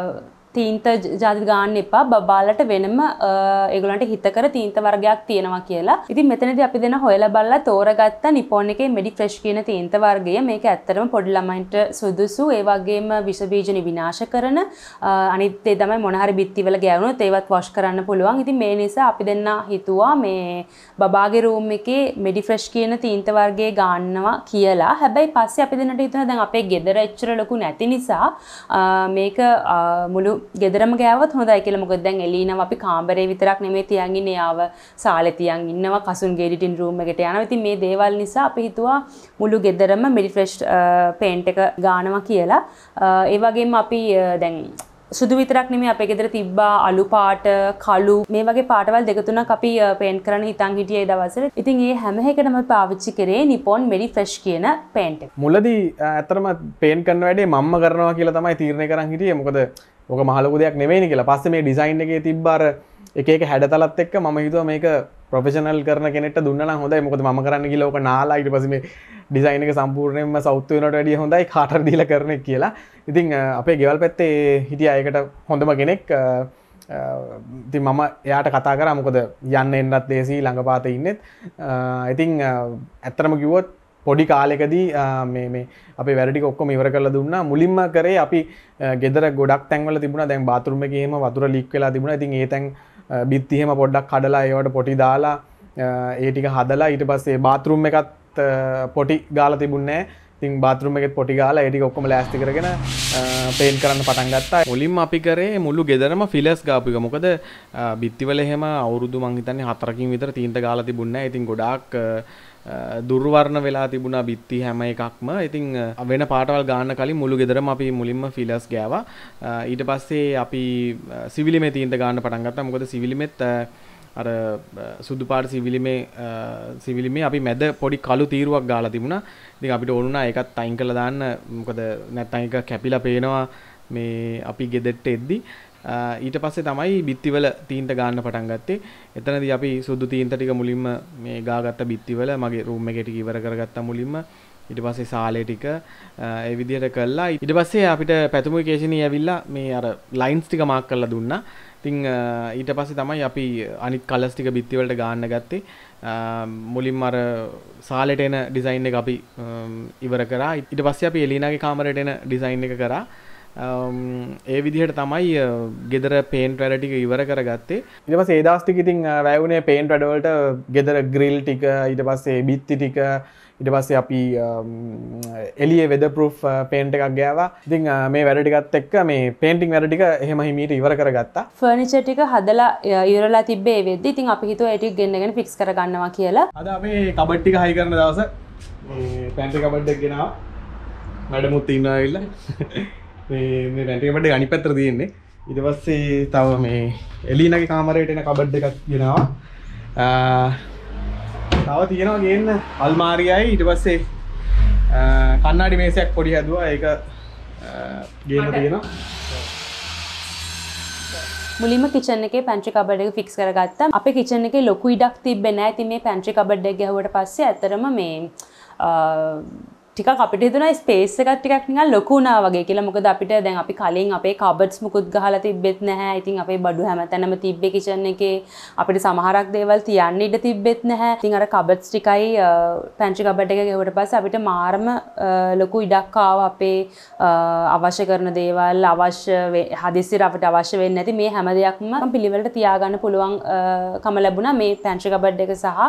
තීන්ත ජාති ගන්න එපා බබාලට වෙනම ඒගොල්ලන්ට හිත කර තීන්ත වර්ගයක් තියෙනවා කියලා. ඉතින් මෙතනදී අපි දෙන හොයලා බලලා තෝරගත්ත Nippon එකේ Medifresh කියන තීන්ත වර්ගය. මේක ඇත්තටම පොඩි ළමයින්ට සුදුසු. ඒ වගේම විෂ බීජ විනාශ කරන අනිත් ඒ තමයි මොන හරි බිත්තිවල ගෑවුනොත් ඒවත් වොෂ් කරන්න පුළුවන්. ඉතින් මේ නිසා අපි දෙන්න හිතුවා මේ බබාගේ රූම් එකේ Medifresh කියන තීන්ත වර්ගය ගන්නවා කියලා. හැබැයි පස්සේ අපි දෙන්නට හිතුණා දැන් අපේ ගෙදර එච්චර ලොකු නැති නිසා මේක මුළු ගෙදරම ගෑවොත් හොඳයි කියලා. මොකද දැන් එළිනව අපි කාමරේ විතරක් නෙමෙයි තියන් ඉන්නේ. ආව සාලේ තියන් ඉන්නවා. කසුන්ගේ එඩිටින් රූම් එකට යනවා. ඉතින් මේ දේවල් නිසා අපි හිතුවා මුළු ගෙදරම Medifresh පේන්ට් එක ගානවා කියලා. ඒ වගේම අපි දැන් සුදු විතරක් නෙමෙයි අපේ ගෙදර තිබ්බා අලු පාට, කළු මේ වගේ පාටවල් දෙක තුනක් අපි පේන්ට් කරන්න හිතන් හිටියේ ඒ දවස්වල. ඉතින් ඒ හැම එකටම අපි පාවිච්චි කරේ Nippon Medifresh කියන පේන්ට් එක. මුලදී ඇත්තටම පේන්ට් කරන වැඩේ මම්ම කරනවා කියලා තමයි තීරණය කරන් හිටියේ. මොකද ඕක මහ ලොකු දෙයක් නෙවෙයිනේ කියලා. පස්සේ මේ ඩිසයින් එකේ තිබ්බ අර එක එක හැඩතලත් එක්ක මම හිතුවා මේක ප්‍රොෆෙෂනල් කරන කෙනෙක්ට දුන්නා නම් හොඳයි. මොකද මම කරන්න ගිහලා ඕක නාලා ඊට පස්සේ මේ ඩිසයින් එක සම්පූර්ණයෙන්ම සවුත් වෙනවට වැඩිය හොඳයි කාටර දීලා කරන එක කියලා. ඉතින් අපේ ගෙවල් පැත්තේ හිටියා ඒකට හොඳම කෙනෙක්. ඉතින් මම එයාට කතා කරා. මොකද යන්න එන්නත් දේසි ළඟපාතේ ඉන්නෙත්. ඉතින් ඇත්තටම කිව්වොත් පොඩි කාලෙකදී මේ අපේ වැඩ ටික ඔක්කොම ඉවර කරලා දුන්නා. මුලින්ම කරේ අපි ගෙදර ගොඩක් තැන්වල තිබුණා. දැන් බාත්රූම් එකේ එහෙම වතුර ලීක් වෙලා තිබුණා. ඉතින් ඒ තැන් බිත්ති එහෙම පොඩ්ඩක් කඩලා ඒවට පොටි දාලා ඒ ටික හදලා ඊට පස්සේ බාත්රූම් එකත් පොටි ගාලා තිබුණේ නැහැ. ඉතින් බාත්රූම් එකෙත් පොටි ගාලා ඒ ටික ඔක්කොම ලෑස්ති කරගෙන පේන්ට් කරන්න පටන් ගත්තා. මුලින්ම අපි කරේ මුළු ගෙදරම ෆිලර්ස් ගාපු එක. මොකද බිත්තිවල එහෙම අවුරුදු මං හිතන්නේ 4කින් විතර තීන්ත ගාලා තිබුණේ නැහැ. ඉතින් ගොඩාක් දුර්වර්ණ වෙලා තිබුණා බිත්ති හැම එකක්ම. ඉතින් වෙන පාටවල් ගන්න කලින් මුළු ගෙදරම අපි මුලින්ම ෆිලර්ස් ගෑවා. ඊට පස්සේ අපි සිවිලිමේ තීන්ත ගන්න පටන් ගත්තා. මොකද සිවිලිමෙත් අර සුදු පාට සිවිලිමේ අපි මැද පොඩි කළු තීරුවක් ගාලා තිබුණා. ඉතින් අපිට ඕන වුණා ඒකත් අයින් කරලා දාන්න. මොකද නැත්නම් ඒක කැපිලා පේනවා මේ අපි ගෙදරට එද්දි. ඊට පස්සේ තමයි බිත්තිවල තීන්ත ගන්න පටන් ගත්තේ. එතනදී අපි සුදු තීන්ත ටික මුලින්ම මේ ගාගත්ත බිත්තිවල මගේ රූම් එකේ ටික ඉවර කරගත්තා මුලින්ම. ඊට පස්සේ සාලේ ටික ඒ විදිහට කළා. ඊට පස්සේ අපිට පැතුමු කේෂණී ඇවිල්ලා මේ අර ලයින්ස් ටික මාක් කරලා දුන්නා. ඉතින් ඊට පස්සේ තමයි අපි අනිත් කලර්ස් ටික බිත්ති වලට ගන්න ගත්තේ. මුලින්ම අර සාලේට එන ඩිසයින් එක අපි ඉවර කරා. ඊට පස්සේ අපි එලිනාගේ කාමරේට එන ඩිසයින් එක කරා. ඒ විදිහට තමයි ගෙදර පේන්ට් වැඩ ටික ඉවර කරගත්තේ. ඊට පස්සේ ඒ දවස් ටික ඉතින් වැය වුණේ පේන්ට් වැඩ වලට ගෙදර ග්‍රිල් ටික ඊට පස්සේ බිත්ති ටික ඊට පස්සේ අපි එළියේ වෙදර් ප්‍රූෆ් පේන්ට් එකක් ගෑවා. ඉතින් මේ වැඩ ටිකත් එක්ක මේ පේන්ටිං වැඩ ටික එහෙම හිමීට ඉවර කරගත්තා. ෆර්නිචර් ටික හදලා ඉවරලා තිබ්බේ ඒ වෙද්දි ඉතින් අපි හිතුවා ඒ ටික ගෙන්නගෙන ෆික්ස් කරගන්නවා කියලා. අද අපි කබඩ් ටික හයි කරන දවස මේ පැන්ට්‍රි කබඩ් එක ගෙනාවා. මැඩමුත් ඉන්නවා ඇවිල්ලා. මේ පැන්ට්‍රි කබඩ් එක අනිත් පැත්තට තියෙන්නේ. ඊට පස්සේ තව මේ එලීනාගේ කාමරේට එන කබඩ් එකක් ගෙනාවා. තව තියෙනවා ගේන්න අල්මාරියයි ඊට පස්සේ කන්නඩි මේසයක් පොඩි හැදුවා. ඒක ගේන්න තියෙනවා. මුලින්ම කිචන් එකේ පැන්ට්‍රි කබඩ් එක ෆික්ස් කරගත්තා. අපේ කිචන් එකේ ලොකු ඉඩක් තිබ්බේ නැහැ. ඉතින් මේ පැන්ට්‍රි කබඩ් එක ගැහුවට පස්සේ ඇත්තටම මේ ටිකක් අපිට හිතුණා ස්පේස් එකක් ටිකක් නිකන් ලොකු වුණා වගේ කියලා. මොකද අපිට දැන් අපි කලින් අපේ කබඩ්ස් මුකුත් ගහලා තිබ්බෙත් නැහැ. ඉතින් අපේ බඩු හැමතැනම තිබ්බේ කිචන් එකේ. අපිට සමහරක් දේවල් තියන්න ඉඩ තිබ්බෙත් නැහැ. ඉතින් අර කබඩ්ස් ටිකයි පැන්ට්‍රි කබඩ් එක ගෙවුවට පස්සේ අපිට මාරම ලොකු ඉඩක් ආවා. අපේ අවශ්‍ය කරන දේවල් හදිස්සියට අපිට අවශ්‍ය වෙන්නේ නැති මේ හැම දෙයක්ම පිළිවෙලට තියාගන්න පුළුවන් කම ලැබුණා මේ පැන්ට්‍රි කබඩ් එක සහ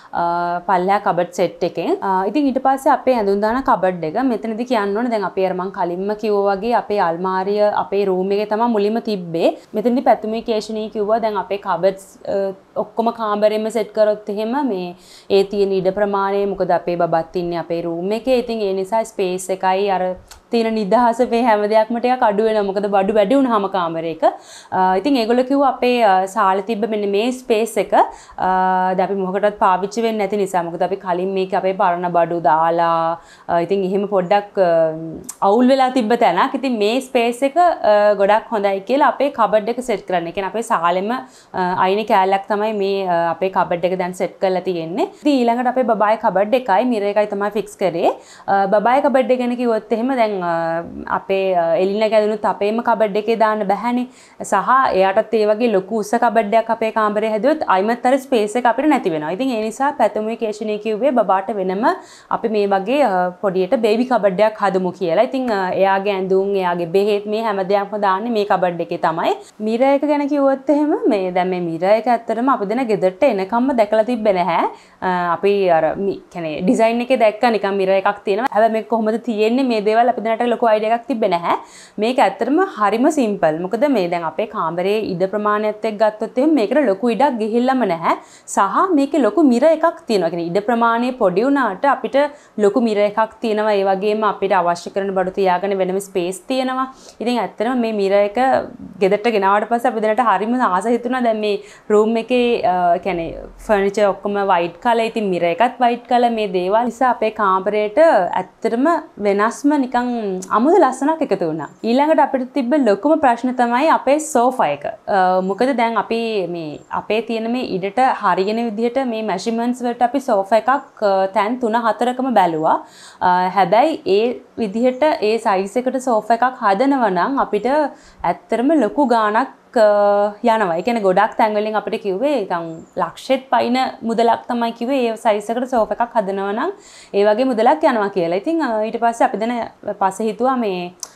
පල්ලෙහා කබඩ් සෙට් එකෙන්. ඉතින් ඊට පස්සේ අපේ ඇඳුම් දාන කබඩ් එක මෙතනදී කියන්න ඕනේ දැන් අපි අර මං කලින්ම කිව්වා වගේ අපේ අල්මාරිය අපේ රූම් එකේ තමයි මුලින්ම තිබ්බේ. මෙතනදී පැතුමේ කේෂණී කිව්වා දැන් අපේ කබඩ්ස් ඔක්කොම කාමරෙම සෙට් කරොත් එහෙම මේ ඒ තියෙන ඉඩ ප්‍රමාණය මොකද අපේ බබත් ඉන්නේ අපේ රූම් එකේ. ඉතින් ඒ නිසා ස්පේස් එකයි අර තියෙන නිදහස මේ හැම දෙයක්ම ටිකක් අඩු වෙනවා. මොකද බඩු වැඩි වුණාම කාමරයක. ඉතින් ඒගොල්ලෝ කිව්වා අපේ සාලේ තිබ්බ මෙන්න මේ ස්පේස් එක දැන් අපි මොකකටවත් පාවිච්චි වෙන්නේ නැති නිසා. මොකද අපි කලින් මේක අපේ පරණ බඩු දාලා ඉතින් එහෙම පොඩ්ඩක් අවුල් වෙලා තිබ්බ තැනක්. ඉතින් මේ ස්පේස් එක ගොඩක් හොඳයි කියලා අපේ කබඩ් එක සෙට් කරන්න. ඒ කියන්නේ අපේ සාලෙම අයිනේ කෑල්ලක් තමයි මේ අපේ කබඩ් එක දැන් සෙට් කරලා තියෙන්නේ. ඉතින් ඊළඟට අපේ බබාගේ කබඩ් එකයි මිර එකයි තමයි ෆික්ස් කරේ. බබාගේ කබඩ් එක ගැන කිව්වොත් එහෙම දැන් අපේ එලිනා ගැදුණුත් අපේම කබඩ් එකේ දාන්න බැහැනේ. සහ එයාටත් ඒ වගේ ලොකු උස කබඩ් එකක් අපේ කාමරේ හැදුවොත් අයිමත් අර ස්පේස් එක අපිට නැති වෙනවා. ඉතින් ඒ නිසා පැතුමේ කේෂණී කිව්වේ බබාට වෙනම අපි මේ වගේ පොඩියට බේබි කබඩ් එකක් හදමු කියලා. ඉතින් එයාගේ ඇඳුම්, එයාගේ බෙහෙත් මේ හැම දෙයක්ම දාන්නේ මේ කබඩ් එකේ තමයි. මිර එක ගැන කිව්වොත් එහෙම මේ දැන් මේ මිර එක ඇත්තටම අපි දෙන ගෙදරට එනකම්ම දැකලා තිබ්බේ නැහැ. අපි අර කියන්නේ ඩිසයින් එකේ දැක්ක නිකන් මිර එකක් තියෙනවා. හැබැයි මේක කොහොමද තියෙන්නේ මේ දේවල් අපි දැනට ලොකු අයිඩියා එකක් තිබ්බේ නැහැ. මේක ඇත්තටම හරිම සිම්පල්. මොකද මේ දැන් අපේ කාමරේ ඉඩ ප්‍රමාණයත් එක්ක ගත්තොත් එහෙම මේකට ලොකු ඉඩක් ගිහිල්ලාම නැහැ. සහ මේකේ ලොකු මිර එකක් තියෙනවා. කියන්නේ ඉඩ ප්‍රමාණය පොඩි වුණාට අපිට ලොකු මිර එකක් තියෙනවා. ඒ වගේම අපිට අවශ්‍ය කරන බඩු තියාගෙන වෙනම ස්පේස් තියෙනවා. ඉතින් ඇත්තටම මේ මිර එක ගෙදරට ගෙනාවට පස්සේ අපි දැනට හරිම ආස හිතුණා. දැන් මේ රූම් එකේ කියන්නේ ෆර්නිචර් ඔක්කොම වයිට් කලර්. ඉතින් මිර එකත් වයිට් කලර්. මේ දේවල් නිසා අපේ කාමරේට ඇත්තටම වෙනස්ම නිකන් අමුතු ලස්සනක් එකතු වුණා. ඊළඟට අපිට තිබ්බ ලොකුම ප්‍රශ්න තමයි අපේ සෝෆා එක. මොකද දැන් අපි මේ අපේ තියෙන මේ ඉඩට හරියන විදිහට මේ මෙෂර්මන්ට්ස් වලට අපි සෝෆා එකක් තැන් 3-4කම බැලුවා. හැබැයි ඒ විදිහට ඒ සයිස් එකට සෝෆා එකක් හදනවා නම් අපිට ඇත්තටම ලොකු ගාණක් යනවා. ඒ කියන්නේ ගොඩක් තැන් වලින් අපිට කිව්වේ නිකන් ලක්ෂෙත් පයින් මුදලක් තමයි කිව්වේ ඒ සයිස් එකට සෝෆා එකක් හදනවා නම් ඒ වගේ මුදලක් යනවා කියලා. ඉතින් ඊට පස්සේ අපි දැන් පස්සේ හිතුවා මේ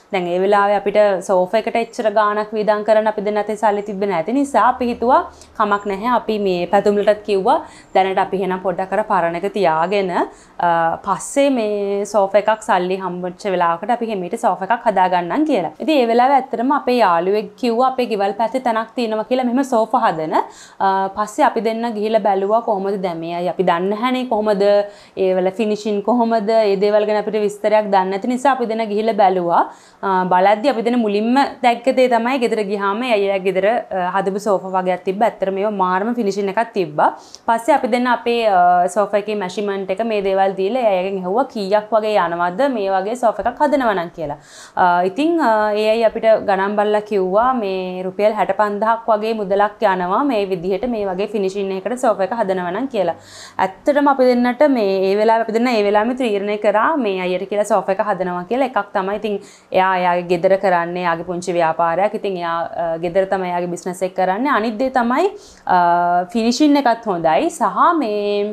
දැන් ඒ වෙලාවේ අපිට සෝෆා එකට එච්චර ගාණක් වේදම් කරන්න අපි දෙන්න අතේ සල්ලි තිබ්බේ නැති නිසා අපි හිතුවා කමක් නැහැ අපි මේ පැතුම්ලටත් කිව්වා දැනට අපි එහෙනම් පොඩ්ඩක් අර පරණ එක තියාගෙන පස්සේ මේ සෝෆා එකක් සල්ලි හම්බෙච්ච වෙලාවකට අපි හැමීට සෝෆා එකක් හදාගන්නම් කියලා. ඉතින් ඒ වෙලාවේ ඇත්තටම අපේ යාළුවෙක් කිව්වා අපේ ගෙවල් පැත්තේ තැනක් තියෙනවා කියලා මෙහෙම සෝෆා හදන. පස්සේ අපි දෙන්න ගිහිල්ලා බැලුවා කොහොමද දැන් මේ අය අපි දන්නේ නැහනේ කොහොමද ඒ වල ෆිනිෂින් කොහොමද ඒ දේවල් ගැන අපිට විස්තරයක් දන්නේ නැති නිසා අපි දෙන්න ගිහිල්ලා බැලුවා. බලද්දි අපි දෙන්න මුලින්ම දැක්ක දේ තමයි ගෙදර ගියාම අයියා ගෙදර හදපු සෝෆා වගේක් තිබ්බා. ඇත්තට මේවා මාරම ෆිනිෂින් එකක් තිබ්බා. පස්සේ අපි දෙන්න අපේ සෝෆා එකේ මෙෂර්මන්ට් එක මේ දේවල් දීලා අයගෙන් ඇහුවා කීයක් වගේ යනවද මේ වගේ සෝෆා එකක් හදනවා නම් කියලා. ඉතින් ඒ අය අපිට ගණන් බලලා කිව්වා මේ රුපියල් 65000ක් වගේ මුදලක් යනවා මේ විදිහට මේ වගේ ෆිනිෂින් එකකට සෝෆා එක හදනවා නම් කියලා. ඇත්තටම අපි දෙන්නට මේ ඒ වෙලාවේ අපි දෙන්න ඒ වෙලාවෙම තීරණය කරා මේ අයියට කියලා සෝෆා එක හදනවා කියලා. එකක් තමයි ඉතින් එයාගේ ගෙදර කරන්නේ එයාගේ පුංචි ව්‍යාපාරයක්. ඉතින් එයා ගෙදර තමයි එයාගේ බිස්නස් එක කරන්නේ. අනිත් දේ තමයි ෆිනිෂින් එකත් හොඳයි සහ මේ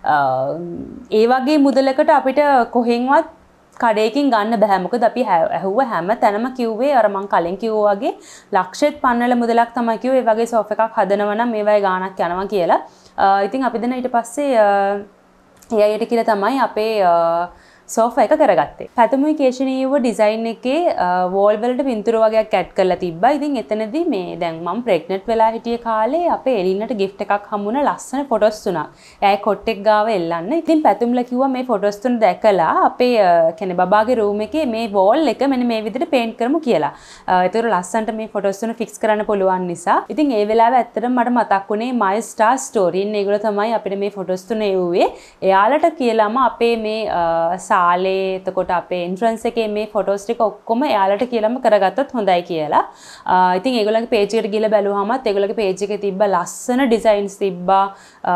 ඒ වගේ මුදලකට අපිට කොහෙන්වත් කඩේකින් ගන්න බෑ. මොකද අපි ඇහුවා හැම තැනම කිව්වේ අර මං කලින් කිව්වා වගේ ලක්ෂෙත් පන්නල මුදලක් තමයි කිව්වේ මේ වගේ සෝෆා එකක් හදනවා නම් මේ වගේ ගාණක් යනවා කියලා. ඉතින් අපි දෙන ඊට පස්සේ ඒ අයට කියලා තමයි අපේ සෝෆා එක කරගත්තේ. පැතුමුයි කේෂණීයව ඩිසයින් එකේ වෝල් වලට පින්තූර වගේක් ඇඩ් කරලා තිබ්බා. ඉතින් එතනදී මේ දැන් මම ප්‍රෙග්නන්ට් වෙලා හිටිය කාලේ අපේ එලින්නට gift එකක් හම්බුණා ලස්සන ෆොටෝස් තුනක්. එයාගේ කොට් එක ගාව එල්ලන්න. ඉතින් පැතුම්ලා කිව්වා මේ ෆොටෝස් තුන දැකලා අපේ කියන්නේ බබාගේ රූම් එකේ මේ වෝල් එක මෙන්න මේ විදිහට පේන්ට් කරමු කියලා. ඒතර ලස්සනට මේ ෆොටෝස් තුන ෆික්ස් කරන්න පුළුවන් නිසා. ඉතින් ඒ වෙලාවේ ඇත්තටම මට මතක් වුණේ My Star Story. ඒගොල්ලෝ තමයි අපිට මේ ෆොටෝස් තුන එව්වේ. එයාලට කියලාම අපේ මේ සාලේ එතකොට අපේ එන්ට්‍රන්ස් එකේ මේ ෆොටෝස් ටික ඔක්කොම එයාලට කියලාම කරගත්තොත් හොඳයි කියලා. ඉතින් ඒගොල්ලන්ගේ පේජ් එකට ගිහලා බැලුවාමත් ඒගොල්ලන්ගේ පේජ් එකේ තිබ්බ ලස්සන ඩිසයින්ස් තිබ්බා.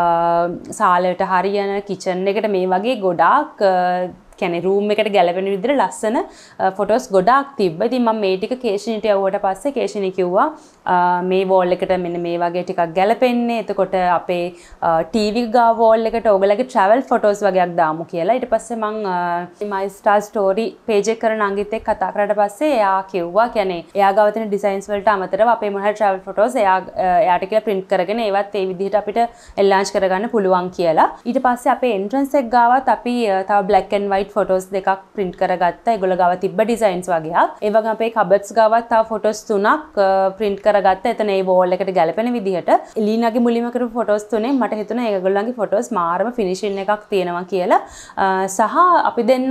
සාලයට හරියන කිචන් එකට මේ වගේ ගොඩාක් කියන්නේ රූම් එකට ගැලපෙන විදිහට ලස්සන ෆොටෝස් ගොඩාක් තිබ්බා. ඉතින් මම මේ ටික කේෂණිට යවුවට පස්සේ කේෂණි කිව්වා මේ වෝල් එකට මෙන්න මේ වගේ ටිකක් ගැලපෙන්නේ. එතකොට අපේ ටීවී ගා වෝල් එකට ඔයගලගේ travel photos වගේක් දාමු කියලා. ඊට පස්සේ මම My Star Story page එක කරන අංගිත් එක්ක කතා කරාට පස්සේ එයා කිව්වා කියන්නේ එයා ගාව තියෙන designs වලට අමතරව අපේ මොන හරි travel photos එයාට කියලා print කරගෙන ඒවත් ඒ විදිහට අපිට enlarge කරගන්න පුළුවන් කියලා. ඊට පස්සේ අපේ entrance එක ගාවත් අපි තව black and white ෆොටෝස් දෙකක් print කරගත්තා. ඒගොල්ලෝ ගාව තිබ්බ ඩිසයින්ස් වගේක්. ඒ වගේම අපේ කබඩ්ස් ගාවත් තව ෆොටෝස් තුනක් print කරගත්තා. එතන ඒ වෝල් එකට ගැලපෙන විදිහට. එලීනාගේ මුලින්ම කරපු ෆොටෝස් තුනේ මට හිතුණා ඒගොල්ලන්ගේ ෆොටෝස් මාරම ෆිනිෂින් එකක් තියෙනවා කියලා. සහ අපි දෙන්න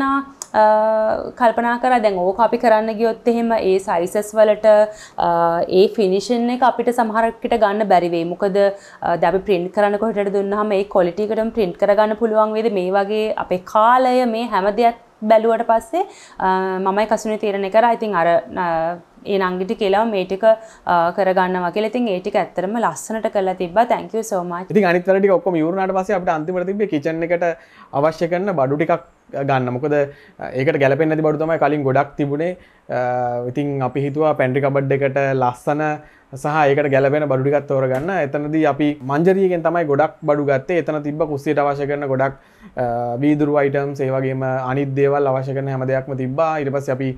කල්පනා කරා දැන් ඕක අපි කරන්න ගියොත් එහෙම ඒ සයිසස් වලට ඒ ෆිනිෂින් එක අපිට සමහරකට ගන්න බැරි වෙයි. මොකද දැන් අපි print කරන්න කොහෙටද දුන්නාම ඒ quality එකටම print කරගන්න පුළුවන් වේද මේ වගේ අපේ කාලය මේ හැම දෙයක් බැලුවට පස්සේ මමයි කසුනේ තීරණය කරා. ඉතින් අර ඒ නංගිට කියලා මේ ටික කරගන්නවා කියලා. ඉතින් ඒ ටික ඇත්තටම ලස්සනට කරලා තිබ්බා. thank you so much. ඉතින් අනිත් වැඩ ටික ඔක්කොම ඉවරනාට පස්සේ අපිට අන්තිමට තිබ්බේ කිචන් එකට අවශ්‍ය කරන බඩු ටිකක් ගන්න. මොකද ඒකට ගැලපෙන්නේ නැති බඩු තමයි කලින් ගොඩක් තිබුණේ. ඉතින් අපි හිතුවා පැන්ට්‍රි කබඩ් එකට ලස්සන සහ ඒකට ගැලපෙන බඩු ටිකක් තෝරගන්න. එතනදී අපි මංජරියගෙන් තමයි ගොඩක් බඩු ගත්තේ. එතන තිබ්බ කුස්සියට අවශ්‍ය කරන ගොඩක් වීදුරු අයිටම්ස් ඒ වගේම අනිත් දේවල් අවශ්‍ය කරන හැම දෙයක්ම තිබ්බා. ඊට පස්සේ අපි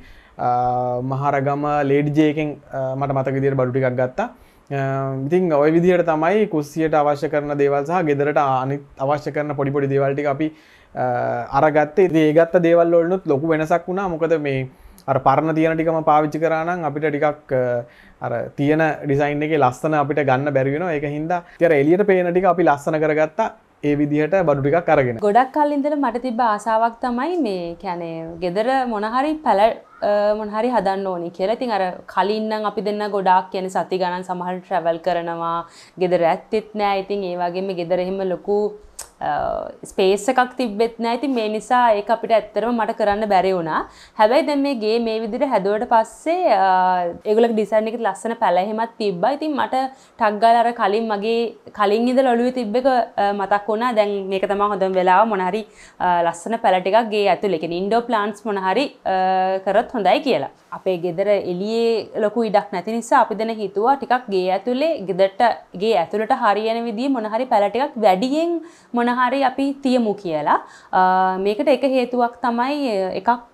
මහරගම ලේඩි ජේ එකෙන් මට මතක විදියට බඩු ටිකක් ගත්තා. ඉතින් ওই විදිහට තමයි කුස්සියට අවශ්‍ය කරන දේවල් සහ ගෙදරට අනිත් අවශ්‍ය කරන පොඩි පොඩි දේවල් ටික අපි අරගත්තේ. ඉතින් ඒ ගත්ත දේවල් වලුත් ලොකු වෙනසක් වුණා. මොකද මේ අර පරණ තියෙන ටිකම පාවිච්චි කරා නම් අපිට ටිකක් අර තියෙන ඩිසයින් එකේ ලස්සන අපිට ගන්න බැරි වෙනවා. ඒක හින්දා ඉතින් අර එළියට පේන ටික අපි ලස්සන කරගත්තා. ඒ විදිහට බඩු ටිකක් අරගෙන. ගොඩක් කල් ඉඳලා මට තිබ්බ ආසාවක් තමයි මේ කියන්නේ ගෙදර මොන හරි පැල මොන හරි හදන්න ඕනේ කියලා. ඉතින් අර කලින් නම් අපි දෙන්න ගොඩාක් කියන්නේ සති ගණන් සමහර travel කරනවා. ගෙදර ඇත්තෙත් නෑ. ඉතින් ඒ වගේම ගෙදර එහෙම ලොකු ස්පේස් එකක් තිබෙත් නෑ. ඉතින් මේ නිසා ඒක අපිට ඇත්තටම මට කරන්න බැරි වුණා. හැබැයි දැන් මේ ගේ මේ විදිහට හැදුවට පස්සේ ඒගොල්ලෝගේ ඩිසයින් එකේ ලස්සන පැල එහෙමත් තිබ්බා. ඉතින් මට ටක් ගාලා අර කලින් ඉඳලා ඔළුවේ තිබ්බ එක මතක් වුණා. දැන් මේක තමයි හොඳම වෙලාව මොන හරි ලස්සන පැල ටිකක් ගේ ඇතුලේ කියන්නේ ඉන්ඩෝර් ප්ලාන්ට්ස් මොන හරි කරොත් හොඳයි කියලා. අපේ ගෙදර එළියේ ලොකු ඉඩක් නැති නිසා අපි දැන් හිතුවා ටිකක් ගේ ඇතුලේ ගේ ඇතුලට හරියන විදිහේ මොන හරි පැල ටිකක් වැඩියෙන් මොන හරි අපි තියමු කියලා. මේකට එක හේතුවක් තමයි එකක්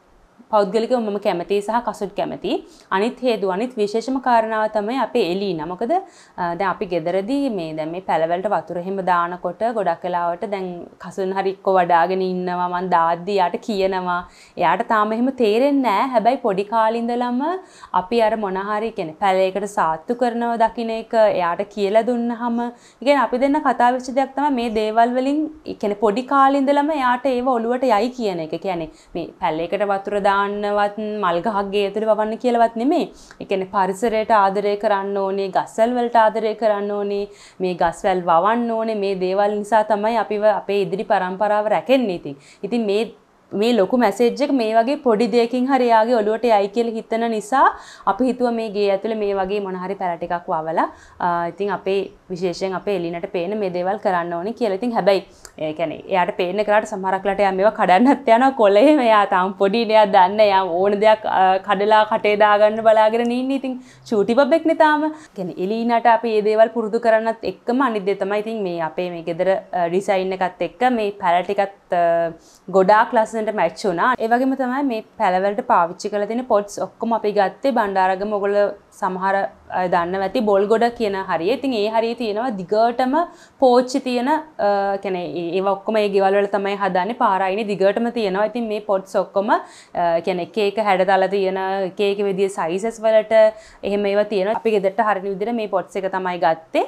පෞද්ගලිකව මම කැමතියි සහ කසුට් කැමතියි. අනිත් හේතුව අනිත් විශේෂම කාරණාව තමයි අපේ එලීන. මොකද දැන් අපි ගෙදරදී දැන් මේ පැලවලට වතුර එහෙම දානකොට ගොඩක් වෙලාවට දැන් කසුන් හරි එක්ක වඩාගෙන ඉන්නවා මං දාද්දි යාට කියනවා. එයාට තාම එහෙම තේරෙන්නේ නැහැ. හැබැයි පොඩි කාලේ ඉඳලම අපි අර මොන හරි කියන්නේ පැලයකට සාත්තු කරනවා දකින්න එක එයාට කියලා දුන්නාම කියන්නේ අපි දෙන්න කතා වෙච්ච දෙයක් තමයි මේ දේවල් වලින් කියන්නේ පොඩි කාලේ ඉඳලම එයාට ඒව ඔලුවට යයි කියන එක. කියන්නේ මේ පැලයකට වතුර දාන්නවත් මල් ගහක් ගේ ඇතුලේ වවන්න කියලාවත් නෙමෙයි. ඒ කියන්නේ පරිසරයට ආදරය කරන්න ඕනේ, ගස්වැල් වලට ආදරය කරන්න ඕනේ, මේ ගස්වැල් වවන්න ඕනේ. මේ දේවල් නිසා තමයි අපිව අපේ ඉදිරි පරම්පරාව රැකෙන්නේ. ඉතින් මේ ලොකු මැසේජ් එක මේ වගේ පොඩි දෙයකින් හරි යාගේ ඔළුවට යයි කියලා හිතන නිසා අපි හිතුවා මේ ගේ ඇතුලේ මේ වගේ මොන හරි පැල ටිකක් වවලා ඉතින් අපේ විශේෂයෙන් අපේ එලිනට පේන මේ දේවල් කරන්න ඕනේ කියලා. ඉතින් හැබැයි ඒ කියන්නේ එයාට පේන්න කරාට සමහරක්ලට එයා මේවා කඩන්නත් යනවා කොළේ එයා තාම පොඩි නේ එයා දන්නේ එයා ඕන දෙයක් කඩලා කටේ දාගන්න බලාගෙන ඉන්නේ. ඉතින් චූටි බබෙක් නේ තාම. කියන්නේ එලිනට අපි මේ දේවල් පුරුදු කරන්නත් එක්කම අනිත් දේ තමයි ඉතින් මේ අපේ මේ ගෙදර ඩිසයින් එකත් එක්ක මේ පැල ටිකත් ගොඩාක් ලස්සනට මැච් වුණා. ඒ වගේම තමයි මේ පැලවලට පාවිච්චි කරලා තියෙන පොට්ස් ඔක්කොම අපි ගත්තේ බණ්ඩාරගම. ඔයගොල්ලෝ සමහර අය දන්නව ඇති බොල් ගොඩ කියන හරිය. ඉතින් ඒ හරිය තියෙනවා දිගටම පෝච්චි තියෙන කියන්නේ ඒව ඔක්කොම ඒ ගෙවල් වල තමයි හදන්නේ. පාරායිනේ දිගටම තියෙනවා. ඉතින් මේ පොට්ස් ඔක්කොම කියන්නේ එක එක හැඩතල තියෙන එක එක විදිහේ සයිසස් වලට එහෙම ඒවා තියෙනවා. අපි ගෙදරට හරින විදිහට මේ පොට්ස් එක තමයි ගත්තේ.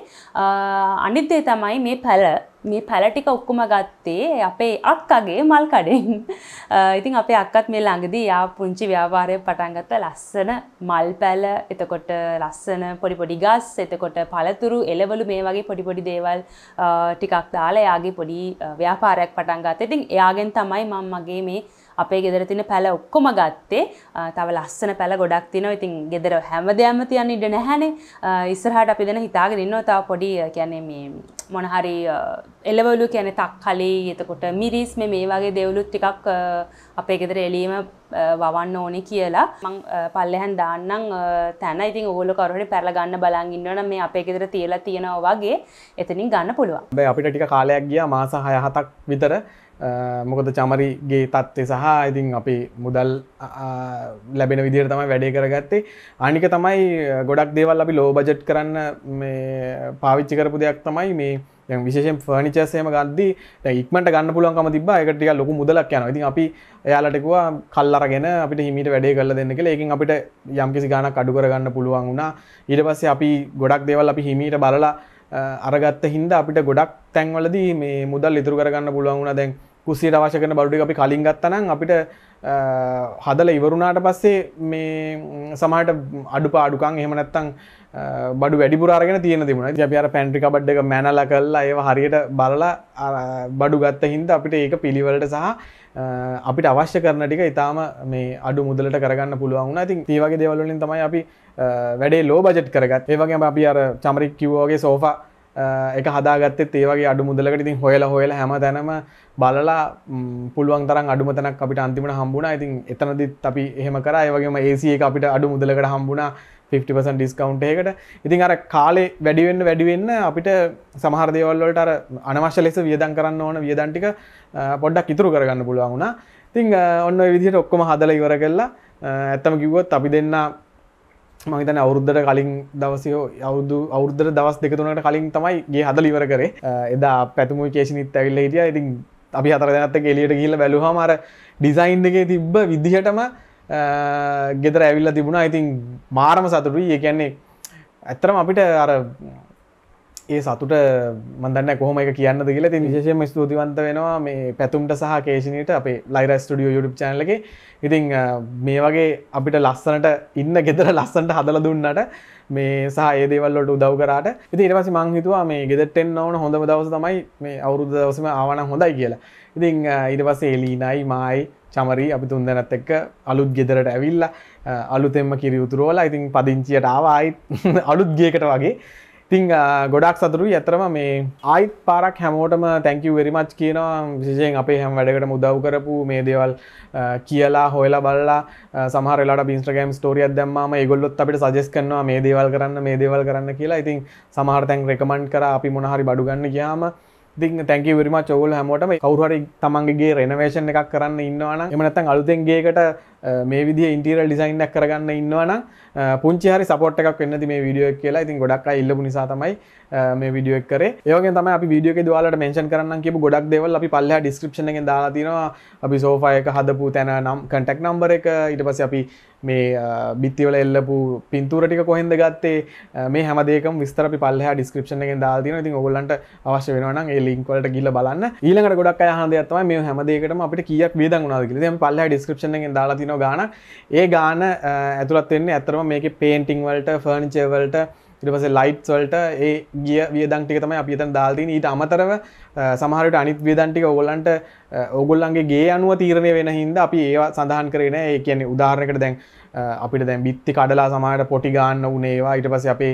අනිත් දේ තමයි මේ පැල ටික ඔක්කොම ගත්තේ අපේ අක්කගේ මල් කඩෙන්. ඉතින් අපේ අක්කත් මේ ළඟදී යා පුංචි ව්‍යාපාරයක් පටන් ගත්තා. ලස්සන මල් පැල, එතකොට ලස්සන පොඩි පොඩි ගස්, එතකොට පළතුරු, එළවලු මේ වගේ පොඩි පොඩි දේවල් ටිකක් දාලා යාගේ පොඩි ව්‍යාපාරයක් පටන් ගත්තා. ඉතින් එයාගෙන් තමයි මම මගේ මේ අපේ ගෙදර තියෙන පැල ඔක්කොම ගත්තේ. තව ලස්සන පැල ගොඩක් තියෙනවා. ඉතින් ගෙදර හැමදේම තියන්න ඉඩ නැහැනේ. ඉස්සරහට අපි දැන් හිතාගෙන ඉන්නවා තව පොඩි කියන්නේ මේ මොන හරි එළවලු කියන්නේ තක්කලි, එතකොට මිරිස් මේ වගේ දේවලුත් ටිකක් අපේ ගෙදර එළියම වවන්න ඕනේ කියලා. මං පල්ලෙහන් දාන්නම් තැන. ඉතින් ඕගොල්ලෝ කවුරු හරි පැරලා ගන්න බලන් ඉන්නවනම් මේ අපේ ගෙදර තියලා තියෙනවා වගේ එතනින් ගන්න පුළුවන්. හැබැයි අපිට ටික කාලයක් ගියා මාස 6-7ක් විතර. මොකද චමරිගේ තත්ත්වය සහ ඉතින් අපි මුදල් ලැබෙන විදිහට තමයි වැඩේ කරගත්තේ. අනික තමයි ගොඩක් දේවල් අපි ලෝ බජට් කරන්න මේ පාවිච්චි කරපු දෙයක් තමයි මේ දැන් විශේෂයෙන් ෆර්නිචර්ස් එහෙම ගද්දී දැන් ඉක්මනට ගන්න පුළුවන්කම තිබ්බා. ඒකට ටිකක් ලොකු මුදලක් යනවා. ඉතින් අපි එයාලට කිව්වා කල් අරගෙන අපිට හිමීට වැඩේ කරලා දෙන්න කියලා. ඒකෙන් අපිට යම්කිසි ගාණක් අඩු කරගන්න පුළුවන් වුණා. ඊට පස්සේ අපි ගොඩක් දේවල් අපි හිමීට බලලා අරගත්ත හින්දා අපිට ගොඩක් තැන්වලදී මේ මුදල් ඉතුරු කරගන්න පුළුවන් වුණා. දැන් කුස්සියට අවශ්‍ය කරන බඩු ටික අපි කලින් ගත්තා නම් අපිට හදලා ඉවරුණාට පස්සේ මේ සමහරට අඩුපාඩුකම් එහෙම නැත්තම් බඩු වැඩිපුර අරගෙන තියෙන තිබුණා. ඉතින් අපි අර පැන්ට්‍රි කබඩ් එක මැනලා කරලා ඒව හරියට බලලා බඩු ගත්ත හින්දා අපිට ඒක පිළිවෙලට සහ අපිට අවශ්‍ය කරන ටික ඊටාම මේ අඩු මුදලට කරගන්න පුළුවන් වුණා. ඉතින් මේ වගේ දේවල් වලින් තමයි අපි වැඩේ ලෝ බජට් කරගත්තේ. ඒ වගේම අපි අර චමරික් කිව්වා වගේ සෝෆා එක හදාගත්තෙත් ඒ වගේ අඩු මුදලකට. ඉතින් හොයලා හැම තැනම බලලා පුළුවන් තරම් අඩුම තැනක් අපිට අන්තිමට හම්බුණා. ඉතින් එතනදිත් අපි එහෙම කරා. ඒ වගේම AC එක අපිට අඩු මුදලකට හම්බුණා 50% ඩිස්කවුන්ට් එකකට. ඉතින් අර කාලේ වැඩි වෙන්න අපිට සමහර දේවල් වලට අර අනවශ්‍ය ලෙස වියදම් කරන්න ඕන වියදම් ටික පොඩ්ඩක් ඉතුරු කරගන්න පුළුවන් වුණා. ඉතින් ඔන්න ඔය විදිහට ඔක්කොම හදලා ඉවර කළා. ඇත්තම කිව්වොත් අපි දෙන්න මම හිතන්නේ අවුරුද්දට කලින් දවසේ අවුරුද්දට දවස් 2-3කට කලින් තමයි ගේ හදලා ඉවර කරේ. එදා පැතුමුයි කේෂිනිත් ඇවිල්ලා හිටියා. ඉතින් අපි 4 දෙනාත් එක්ක එළියට ගිහිල්ලා බැලුවාම අර ඩිසයින් එකේ තිබ්බ විදිහටම ගෙදර ඇවිල්ලා තිබුණා. ඉතින් මාරම සතුටුයි. ඒ කියන්නේ ඇත්තටම අපිට අර ඒ සතුට මම දන්නේ නැහැ කොහොම ඒක කියන්නද කියලා. ඉතින් විශේෂයෙන්ම ස්තුතිවන්ත වෙනවා මේ පැතුම්ට සහ කේෂිනීට අපේ Lyra Studio YouTube channel එකේ. ඉතින් මේ වගේ අපිට ලස්සනට ඉන්න ගෙදර ලස්සනට හදලා දුන්නාට මේ සහ ඒ දේවල් වලට උදව් කරාට. ඉතින් ඊට පස්සේ මං හිතුවා මේ ගෙදරට එන්න ඕන හොඳම දවස තමයි මේ අවුරුද්ද දවසේම ආවනම් හොඳයි කියලා. ඉතින් ඊට පස්සේ එලීනයි මායි චමරි අපි තුන් දෙනාත් එක්ක අලුත් ගෙදරට ඇවිල්ලා අලුතෙන්ම කිරි උතුරවලා ඉතින් පදිංචියට ආවා ආයිත් අලුත් ගේකට වගේ. ඉතින් ගොඩක් සතුටුයි. ඇත්තටම මේ ආයිත් පාරක් හැමෝටම thank you very much කියනවා. විශේෂයෙන් අපේ හැම වැඩකටම උදව් කරපු මේ දේවල් කියලා හොයලා බලලා සමහර වෙලාවට අපි Instagram story එකක් දැම්මාම ඒගොල්ලොත් අපිට suggest කරනවා මේ දේවල් කරන්න කියලා. ඉතින් සමහර තැන් recommend කරා අපි මොන හරි බඩු ගන්න ගියාම ඉතින් thank you very much ඔයගොල්ලෝ හැමෝටම කවුරු හරි තමන්ගේ renovation එකක් කරන්න ඉන්නවා නම් එහෙම නැත්නම් අලුතෙන් ගේකට මේ විදිහේ interior design එකක් කරගන්න ඉන්නවා නම් පුංචි හරි support එකක් වෙන්න ඇති මේ වීඩියෝ එක කියලා. ඉතින් ගොඩක් අය ඉල්ලපු නිසා තමයි මේ වීඩියෝ එක කරේ. ඒ වගේම තමයි අපි වීඩියෝ එකේදී ඔයාලට mention කරන්නම් කියපු ගොඩක් දේවල් අපි පල්ලෙහා description එකෙන් දාලා තියෙනවා. අපි sofa එක හදපු තැන contact number එක ඊට පස්සේ අපි මේ බිත්ති වල එල්ලපු පින්තූර ටික කොහෙන්ද ගත්තේ මේ හැම දෙයකම විස්තර අපි පල්ලෙහා description එකෙන් දාලා තියෙනවා. ඉතින් ඔයගොල්ලන්ට අවශ්‍ය වෙනවා නම් ඒ link වලට ගිහිල්ලා බලන්න. ඊළඟට ගොඩක් අය අහන දෙයක් තමයි මේ හැම දෙයකටම අපිට කීයක් වියදම් වුණාද කියලා. ඉතින් අපි පල්ලෙහා description එකෙන් දාලා තියෙනවා ගාණ. ඒ ගාණ ඇතුළත් වෙන්නේ ඇත්තටම මේකේ painting වලට, furniture වලට, ඊට පස්සේ lights වලට ඒ ගිය වියදම් ටික තමයි අපි එතන දාලා තියෙන්නේ. ඊට අමතරව සමහර විට අනිත් වියදම් ටික ඕගොල්ලන්ට ඕගොල්ලන්ගේ ගේ අනුව තීරණය වෙන හින්දා අපි ඒවා සඳහන් කරේ නැහැ. ඒ කියන්නේ උදාහරණයකට දැන් අපිට දැන් බිත්ති කඩලා සමහරට පොටි ගන්න උනේ ඒවා. ඊට පස්සේ අපේ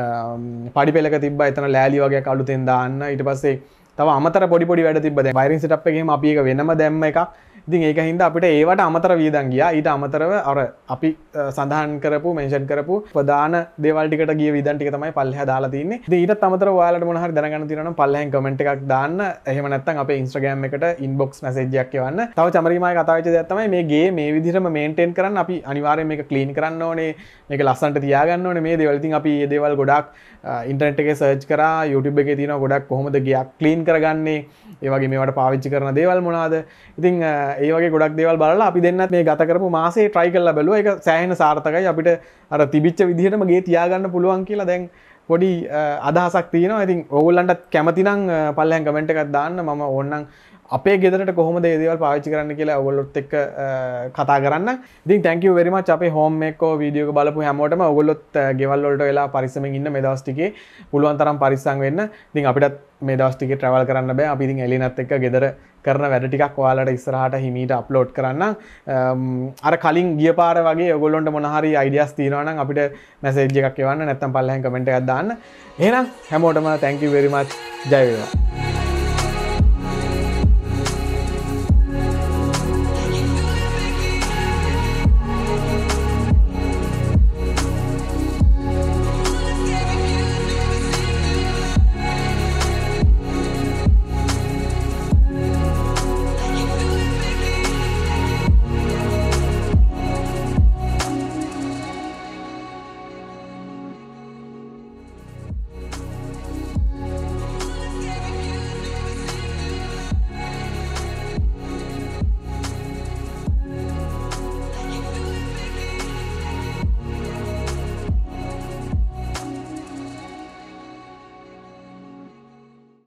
පඩි පෙලක තිබ්බා එතන ලෑලි වගේක් අලුතෙන් දාන්න. ඊට පස්සේ තව අමතර පොඩි වඩ තිබ්බා. දැන් වයරින් සෙටප් එකේම අපි ඒක වෙනම දැම්ම එකක්. ඉතින් ඒක හින්දා අපිට ඒවට අමතර වියදම් ගියා. ඊට අමතරව අර අපි සඳහන් කරපු මෙන්ෂන් කරපු ප්‍රධාන දේවල් ටිකට ගිය වියදම් ටික තමයි පල්ලෙහා දාලා තින්නේ. ඉතින් ඊටත් අමතරව ඔයාලට මොන හරි දැනගන්න තියෙනවා නම් පල්ලෙහෙන් කමෙන්ට් එකක් දාන්න. එහෙම නැත්නම් අපේ Instagram එකට inbox message එකක් එවන්න. තව චමරීමාගේ කතා වෙච්ච දෙයක් තමයි මේ ගේ මේ විදිහටම මේන්ටේන් කරන්න අපි අනිවාර්යයෙන් මේක ක්ලීන් කරන්න ඕනේ. මේක ලස්සනට තියාගන්න ඕනේ මේ දේවල්. ඉතින් අපි මේ දේවල් ගොඩක් ඉන්ටර්නෙට් එකේ සර්ච් කරා, YouTube එකේ තියෙනවා ගොඩක් කොහොමද ගයක් ක්ලීන් කරගන්නේ. ඒ වගේ මේවට පාවිච්චි කරන දේවල් මොනවාද. ඉතින් ඒ වගේ ගොඩක් දේවල් බලලා අපි දෙන්නත් මේ ගත කරපු මාසේ try කරලා බැලුවා. ඒක සෑහෙන සාර්ථකයි. අපිට අර තිබිච්ච විදිහටම ගේ තියාගන්න පුළුවන් කියලා දැන් පොඩි අදහසක් තියෙනවා. ඉතින් ඕගොල්ලන්ටත් කැමති නම් පල්ලෙහාන් කමෙන්ට් එකක් දාන්න. මම ඕනනම් අපේ ගෙදරට කොහොමද මේ දේවල් පාවිච්චි කරන්න කියලා ඔයගොල්ලොත් එක්ක කතා කරන්න. ඉතින් thank you very much අපේ home makeover වීඩියෝ එක බලපු හැමෝටම. ඔයගොල්ලොත් ගෙවල් වලට වෙලා පරිස්සමෙන් ඉන්න මේ දවස් ටිකේ පුළුවන් තරම් පරිස්සම් වෙන්න. ඉතින් අපිටත් මේ දවස් ටිකේ travel කරන්න බෑ. අපි ඉතින් එලිනත් එක්ක ගෙදර කරන වැඩ ටිකක් ඔයාලට ඉස්සරහට හිමීට අප්ලෝඩ් කරන්න. අර කලින් ගිය පාර වගේ ඔයගොල්ලන්ට මොන හරි ideas තියෙනවා නම් අපිට message එකක් එවන්න. නැත්නම් පල්ලෙහාන් comment එකක් දාන්න. එහෙනම් හැමෝටම thank you very much. ජය වේවා.